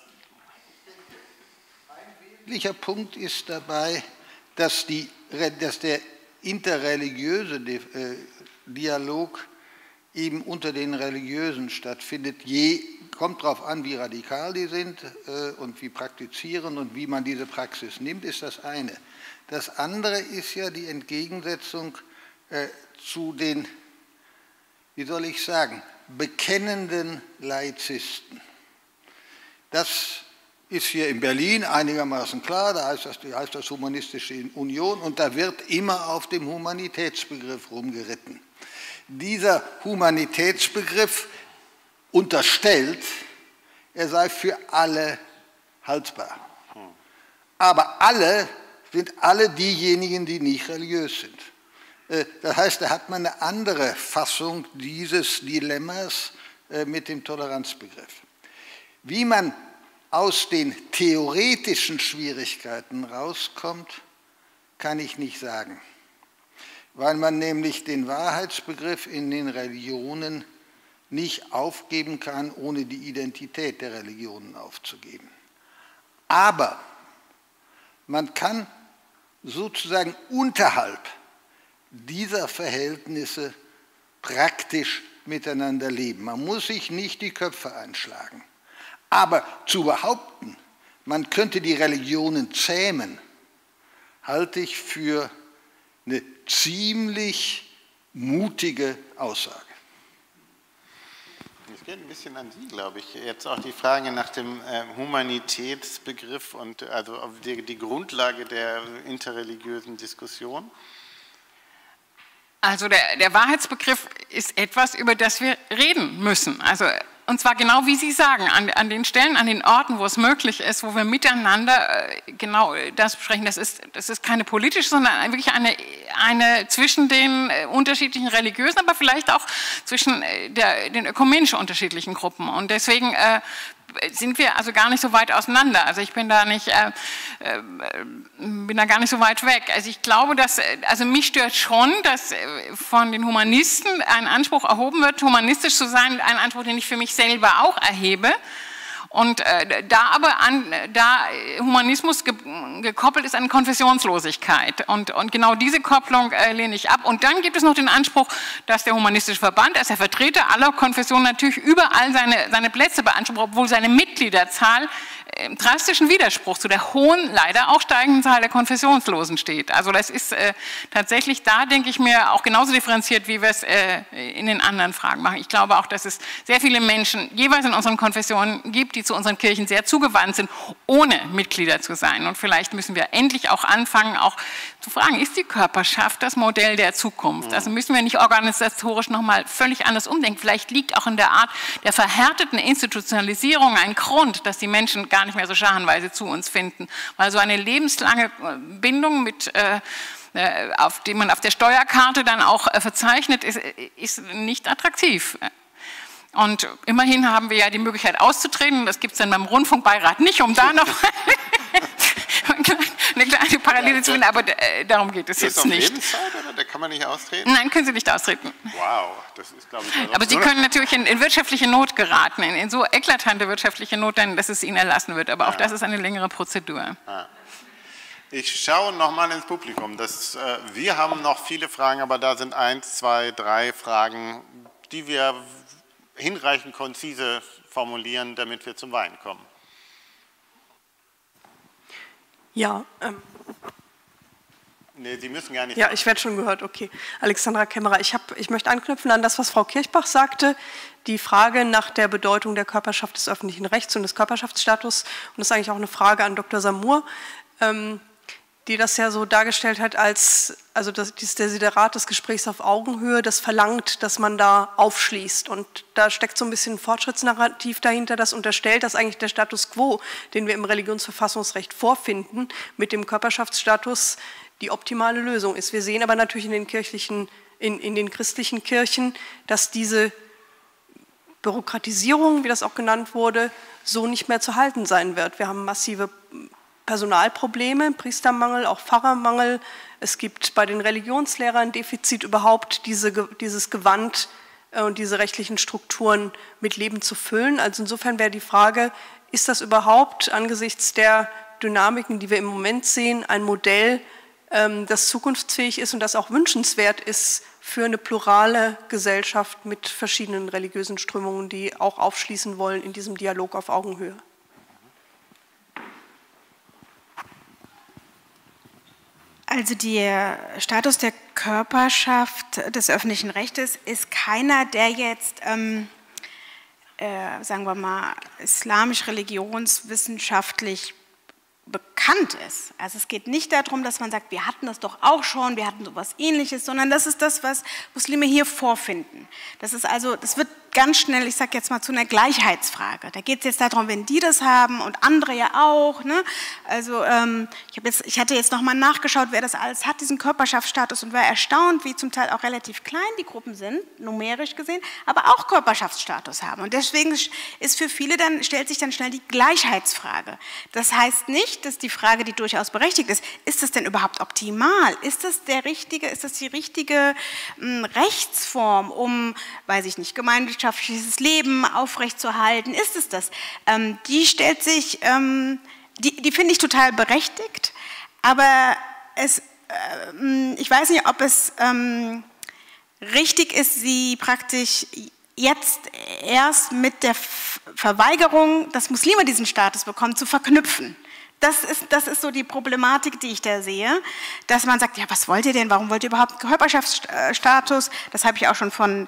wesentlicher Punkt ist dabei, dass der interreligiöse Dialog eben unter den Religiösen stattfindet. Kommt darauf an, wie radikal die sind und wie praktizierend und wie man diese Praxis nimmt, ist das eine. Das andere ist ja die Entgegensetzung zu den, wie soll ich sagen, bekennenden Laizisten. Das ist hier in Berlin einigermaßen klar, da heißt das Humanistische Union und da wird immer auf dem Humanitätsbegriff rumgeritten. Dieser Humanitätsbegriff unterstellt, er sei für alle haltbar. Aber alle sind alle diejenigen, die nicht religiös sind. Das heißt, da hat man eine andere Fassung dieses Dilemmas mit dem Toleranzbegriff. Wie man aus den theoretischen Schwierigkeiten rauskommt, kann ich nicht sagen, weil man nämlich den Wahrheitsbegriff in den Religionen nicht aufgeben kann, ohne die Identität der Religionen aufzugeben. Aber man kann sozusagen unterhalb dieser Verhältnisse praktisch miteinander leben. Man muss sich nicht die Köpfe einschlagen. Aber zu behaupten, man könnte die Religionen zähmen, halte ich für eine ziemlich mutige Aussage.
Es geht ein bisschen an Sie, glaube ich. Jetzt auch die Frage nach dem Humanitätsbegriff und also die Grundlage der interreligiösen Diskussion.
Also der Wahrheitsbegriff ist etwas, über das wir reden müssen. Also, und zwar genau wie Sie sagen, an den Stellen, an den Orten, wo es möglich ist, wo wir miteinander genau das besprechen. Das ist keine politische, sondern wirklich eine zwischen den unterschiedlichen religiösen, aber vielleicht auch zwischen den ökumenisch unterschiedlichen Gruppen. Und deswegen sind wir also gar nicht so weit auseinander. Also ich bin da gar nicht so weit weg. Also ich glaube, also mich stört schon, dass von den Humanisten ein Anspruch erhoben wird, humanistisch zu sein, ein Anspruch, den ich für mich selber auch erhebe. Und da Humanismus gekoppelt ist an Konfessionslosigkeit. Und genau diese Kopplung lehne ich ab. Und dann gibt es noch den Anspruch, dass der Humanistische Verband als der Vertreter aller Konfessionen natürlich überall seine Plätze beansprucht, obwohl seine Mitgliederzahl im drastischen Widerspruch zu der hohen, leider auch steigenden Zahl der Konfessionslosen steht. Also das ist tatsächlich da, denke ich mir, auch genauso differenziert, wie wir es in den anderen Fragen machen. Ich glaube auch, dass es sehr viele Menschen jeweils in unseren Konfessionen gibt, die zu unseren Kirchen sehr zugewandt sind, ohne Mitglieder zu sein. Und vielleicht müssen wir endlich auch anfangen, auch zu fragen, ist die Körperschaft das Modell der Zukunft? Also müssen wir nicht organisatorisch nochmal völlig anders umdenken. Vielleicht liegt auch in der Art der verhärteten Institutionalisierung ein Grund, dass die Menschen gar nicht mehr so scharenweise zu uns finden. Weil so eine lebenslange Bindung, die man auf der Steuerkarte dann auch verzeichnet, ist nicht attraktiv. Und immerhin haben wir ja die Möglichkeit auszutreten, das gibt es dann beim Rundfunkbeirat nicht, um da noch eine kleine Parallele zu finden, aber darum geht es jetzt nicht.
Ist das auf Lebenszeit oder da kann man nicht austreten?
Nein, können Sie nicht austreten.
Wow, das ist, glaube ich...
Aber Sie können natürlich in wirtschaftliche Not geraten, in so eklatante wirtschaftliche Not, dass es Ihnen erlassen wird, aber auch das ist eine längere Prozedur.
Ich schaue nochmal ins Publikum. Wir haben noch viele Fragen, aber da sind 1, 2, 3 Fragen, die wir hinreichend konzise formulieren, damit wir zum Wein kommen.
Ja.
Nee, Sie müssen gar nicht.
Ja, ich werde schon gehört, okay. Alexandra Kämmerer, ich möchte anknüpfen an das, was Frau Kirchbach sagte, die Frage nach der Bedeutung der Körperschaft des öffentlichen Rechts und des Körperschaftsstatus. Und das ist eigentlich auch eine Frage an Dr. Samur, die das ja so dargestellt hat, also dieses Desiderat des Gesprächs auf Augenhöhe, das verlangt, dass man da aufschließt. Und da steckt so ein bisschen ein Fortschrittsnarrativ dahinter, das unterstellt, dass eigentlich der Status quo, den wir im Religionsverfassungsrecht vorfinden, mit dem Körperschaftsstatus die optimale Lösung ist. Wir sehen aber natürlich in den christlichen Kirchen, dass diese Bürokratisierung, wie das auch genannt wurde, so nicht mehr zu halten sein wird. Wir haben massive Personalprobleme, Priestermangel, auch Pfarrermangel. Es gibt bei den Religionslehrern Defizit, überhaupt dieses Gewand und diese rechtlichen Strukturen mit Leben zu füllen. Also insofern wäre die Frage, ist das überhaupt angesichts der Dynamiken, die wir im Moment sehen, ein Modell, das zukunftsfähig ist und das auch wünschenswert ist für eine plurale Gesellschaft mit verschiedenen religiösen Strömungen, die auch aufschließen wollen in diesem Dialog auf Augenhöhe?
Also der Status der Körperschaft des öffentlichen Rechtes ist keiner, der jetzt, sagen wir mal, islamisch-religionswissenschaftlich bekannt ist. Also es geht nicht darum, dass man sagt, wir hatten das doch auch schon, wir hatten sowas Ähnliches, sondern das ist das, was Muslime hier vorfinden. Das ist also, das wird ganz schnell, ich sage jetzt mal, zu einer Gleichheitsfrage. Da geht es jetzt darum, wenn die das haben und andere ja auch. Ne? Also ich hatte jetzt nochmal nachgeschaut, wer das alles hat, diesen Körperschaftsstatus, und war erstaunt, wie zum Teil auch relativ klein die Gruppen sind, numerisch gesehen, aber auch Körperschaftsstatus haben. Und deswegen ist für viele stellt sich dann schnell die Gleichheitsfrage. Das heißt nicht, dass die Frage, die durchaus berechtigt ist das denn überhaupt optimal? Ist das die richtige Rechtsform, um, weiß ich nicht, gemeinschaftliches Leben aufrechtzuerhalten? Ist es das? Die stellt sich, die finde ich total berechtigt, aber ich weiß nicht, ob es richtig ist, sie praktisch jetzt erst mit der Verweigerung, dass Muslime diesen Status bekommen, zu verknüpfen. Das ist so die Problematik, die ich da sehe, dass man sagt, ja, was wollt ihr denn, warum wollt ihr überhaupt Körperschaftsstatus? Das habe ich auch schon von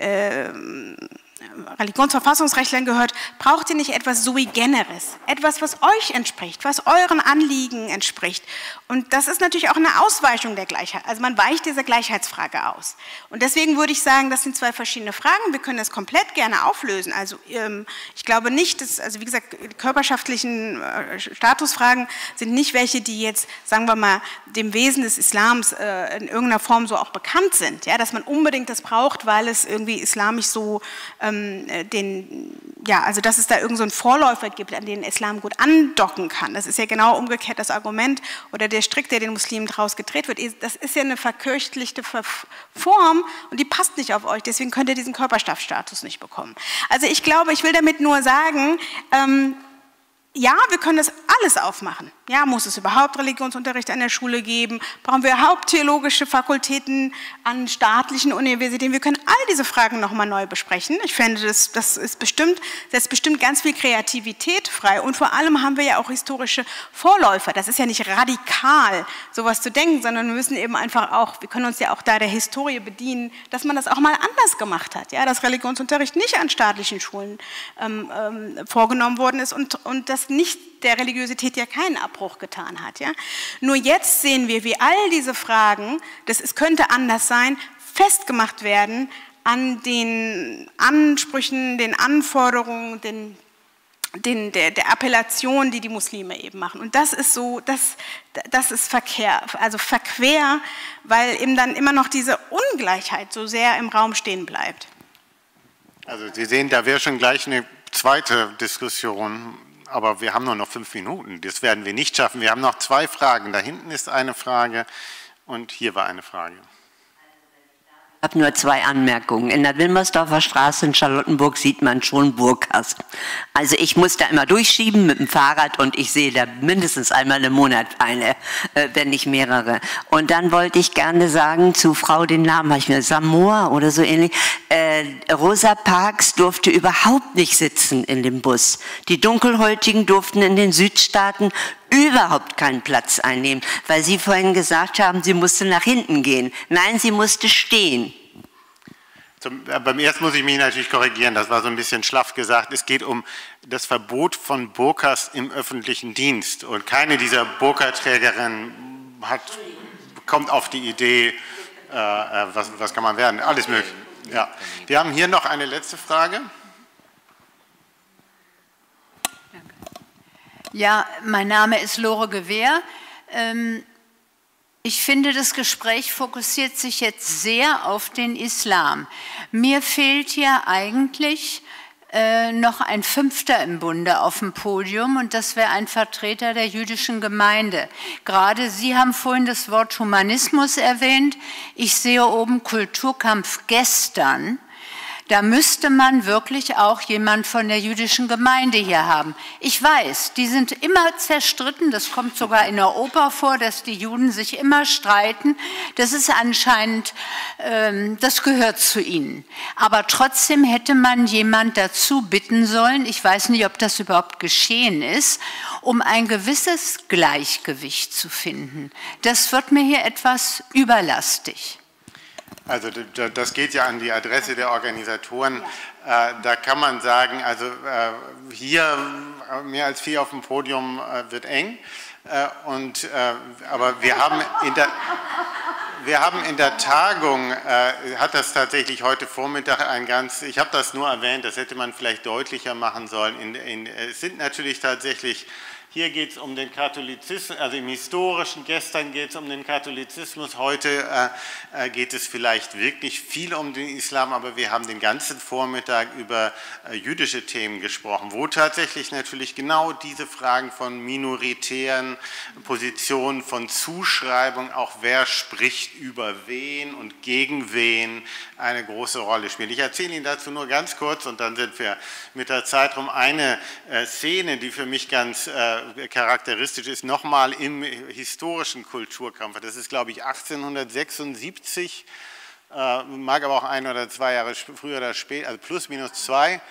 Religionsverfassungsrechtlern gehört. Braucht ihr nicht etwas sui generis, etwas, was euch entspricht, was euren Anliegen entspricht? Und das ist natürlich auch eine Ausweichung der Gleichheit. Also man weicht dieser Gleichheitsfrage aus. Und deswegen würde ich sagen, das sind zwei verschiedene Fragen. Wir können das komplett gerne auflösen. Also ich glaube nicht, also wie gesagt, die körperschaftlichen Statusfragen sind nicht welche, die jetzt, sagen wir mal, dem Wesen des Islams in irgendeiner Form so auch bekannt sind. Ja, dass man unbedingt das braucht, weil es irgendwie islamisch so also dass es da irgend so einen Vorläufer gibt, an den Islam gut andocken kann. Das ist ja genau umgekehrt das Argument oder der Strick, der den Muslimen daraus gedreht wird. Das ist ja eine verkirchlichte Form und die passt nicht auf euch, deswegen könnt ihr diesen Körperschaftsstatus nicht bekommen. Also ich glaube, ich will damit nur sagen, ja, wir können das alles aufmachen. Ja, muss es überhaupt Religionsunterricht an der Schule geben? Brauchen wir haupttheologische Fakultäten an staatlichen Universitäten? Wir können all diese Fragen nochmal neu besprechen. Ich finde, das setzt bestimmt ganz viel Kreativität frei. Und vor allem haben wir ja auch historische Vorläufer. Das ist ja nicht radikal, sowas zu denken, sondern wir müssen eben einfach auch, wir können uns ja auch da der Historie bedienen, dass man das auch mal anders gemacht hat. Ja, dass Religionsunterricht nicht an staatlichen Schulen vorgenommen worden ist und das nicht der Religiosität ja keinen Abbruch getan hat. Ja? Nur jetzt sehen wir, wie all diese Fragen, es könnte anders sein, festgemacht werden an den Ansprüchen, den Anforderungen, der Appellation, die die Muslime eben machen. Und das ist so, das ist verquer, weil eben dann immer noch diese Ungleichheit so sehr im Raum stehen bleibt.
Also Sie sehen, da wäre schon gleich eine zweite Diskussion. Aber wir haben nur noch 5 Minuten, das werden wir nicht schaffen. Wir haben noch 2 Fragen. Da hinten ist eine Frage und hier war eine Frage.
Ich habe nur 2 Anmerkungen. In der Wilmersdorfer Straße in Charlottenburg sieht man schon Burkas. Also ich muss da immer durchschieben mit dem Fahrrad und ich sehe da mindestens einmal im Monat eine, wenn nicht mehrere. Und dann wollte ich gerne sagen zu Frau, den Namen habe ich mir, Samoa oder so ähnlich, Rosa Parks durfte überhaupt nicht sitzen in dem Bus. Die Dunkelhäutigen durften in den Südstaaten überhaupt keinen Platz einnehmen, weil Sie vorhin gesagt haben, sie musste nach hinten gehen. Nein, sie musste stehen.
Beim ersten muss ich mich natürlich korrigieren, das war so ein bisschen schlaff gesagt. Es geht um das Verbot von Burkas im öffentlichen Dienst. Und keine dieser Burka-Trägerinnen kommt auf die Idee, was kann man werden? Alles möglich. Ja. Wir haben hier noch eine letzte Frage.
Ja, mein Name ist Lore Gewehr. Ich finde, das Gespräch fokussiert sich jetzt sehr auf den Islam. Mir fehlt ja eigentlich noch ein Fünfter im Bunde auf dem Podium, und das wäre ein Vertreter der jüdischen Gemeinde. Gerade Sie haben vorhin das Wort Humanismus erwähnt. Ich sehe oben Kulturkampf gestern. Da müsste man wirklich auch jemand von der jüdischen Gemeinde hier haben. Ich weiß, die sind immer zerstritten, das kommt sogar in der Oper vor, dass die Juden sich immer streiten. Das ist anscheinend, das gehört zu ihnen. Aber trotzdem hätte man jemand dazu bitten sollen, ich weiß nicht, ob das überhaupt geschehen ist, um ein gewisses Gleichgewicht zu finden. Das wird mir hier etwas überlastig.
Also das geht ja an die Adresse der Organisatoren. Da kann man sagen, also hier mehr als 4 auf dem Podium wird eng. Aber wir haben in der Tagung, hat das tatsächlich heute Vormittag ich habe das nur erwähnt, das hätte man vielleicht deutlicher machen sollen. Es sind natürlich tatsächlich, hier geht es um den Katholizismus, also im Historischen, gestern geht es um den Katholizismus, heute geht es vielleicht wirklich viel um den Islam, aber wir haben den ganzen Vormittag über jüdische Themen gesprochen, wo tatsächlich natürlich genau diese Fragen von minoritären Positionen, von Zuschreibung, auch wer spricht über wen und gegen wen, eine große Rolle spielt. Ich erzähle Ihnen dazu nur ganz kurz und dann sind wir mit der Zeit rum. Eine Szene, die für mich ganz charakteristisch ist, nochmal im historischen Kulturkampf. Das ist, glaube ich, 1876, mag aber auch 1 oder 2 Jahre früher oder später, also plus minus 2,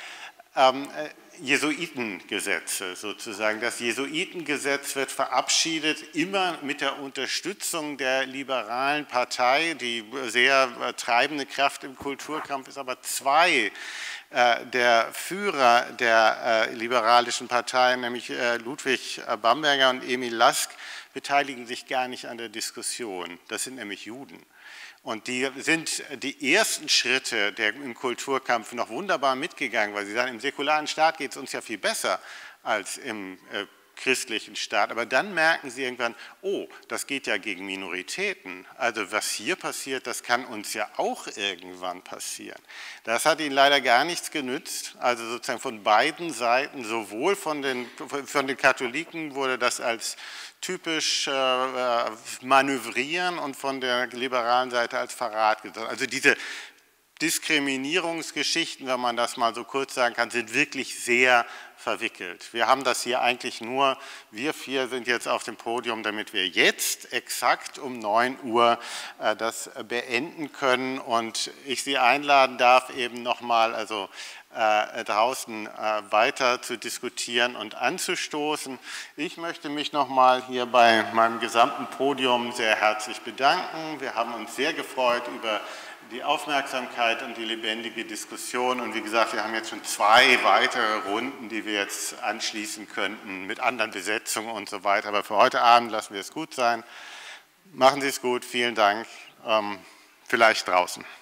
Jesuitengesetze sozusagen. Das Jesuitengesetz wird verabschiedet, immer mit der Unterstützung der liberalen Partei, die sehr treibende Kraft im Kulturkampf ist, aber 2 der Führer der liberalischen Partei, nämlich Ludwig Bamberger und Emil Lask, beteiligen sich gar nicht an der Diskussion. Das sind nämlich Juden. Und die sind die ersten Schritte im Kulturkampf noch wunderbar mitgegangen, weil sie sagen, im säkularen Staat geht es uns ja viel besser als im christlichen Staat. Aber dann merken sie irgendwann, oh, das geht ja gegen Minoritäten. Also was hier passiert, das kann uns ja auch irgendwann passieren. Das hat ihnen leider gar nichts genützt. Also sozusagen von beiden Seiten, sowohl von den Katholiken wurde das als typisch manövrieren und von der liberalen Seite als Verrat gesagt. Also diese Diskriminierungsgeschichten, wenn man das mal so kurz sagen kann, sind wirklich sehr verwickelt. Wir haben das hier eigentlich nur, wir 4 sind jetzt auf dem Podium, damit wir jetzt exakt um 9 Uhr das beenden können und ich Sie einladen darf, eben nochmal draußen weiter zu diskutieren und anzustoßen. Ich möchte mich nochmal hier bei meinem gesamten Podium sehr herzlich bedanken. Wir haben uns sehr gefreut über die Aufmerksamkeit und die lebendige Diskussion. Und wie gesagt, wir haben jetzt schon 2 weitere Runden, die wir jetzt anschließen könnten mit anderen Besetzungen und so weiter. Aber für heute Abend lassen wir es gut sein. Machen Sie es gut, vielen Dank. Vielleicht draußen.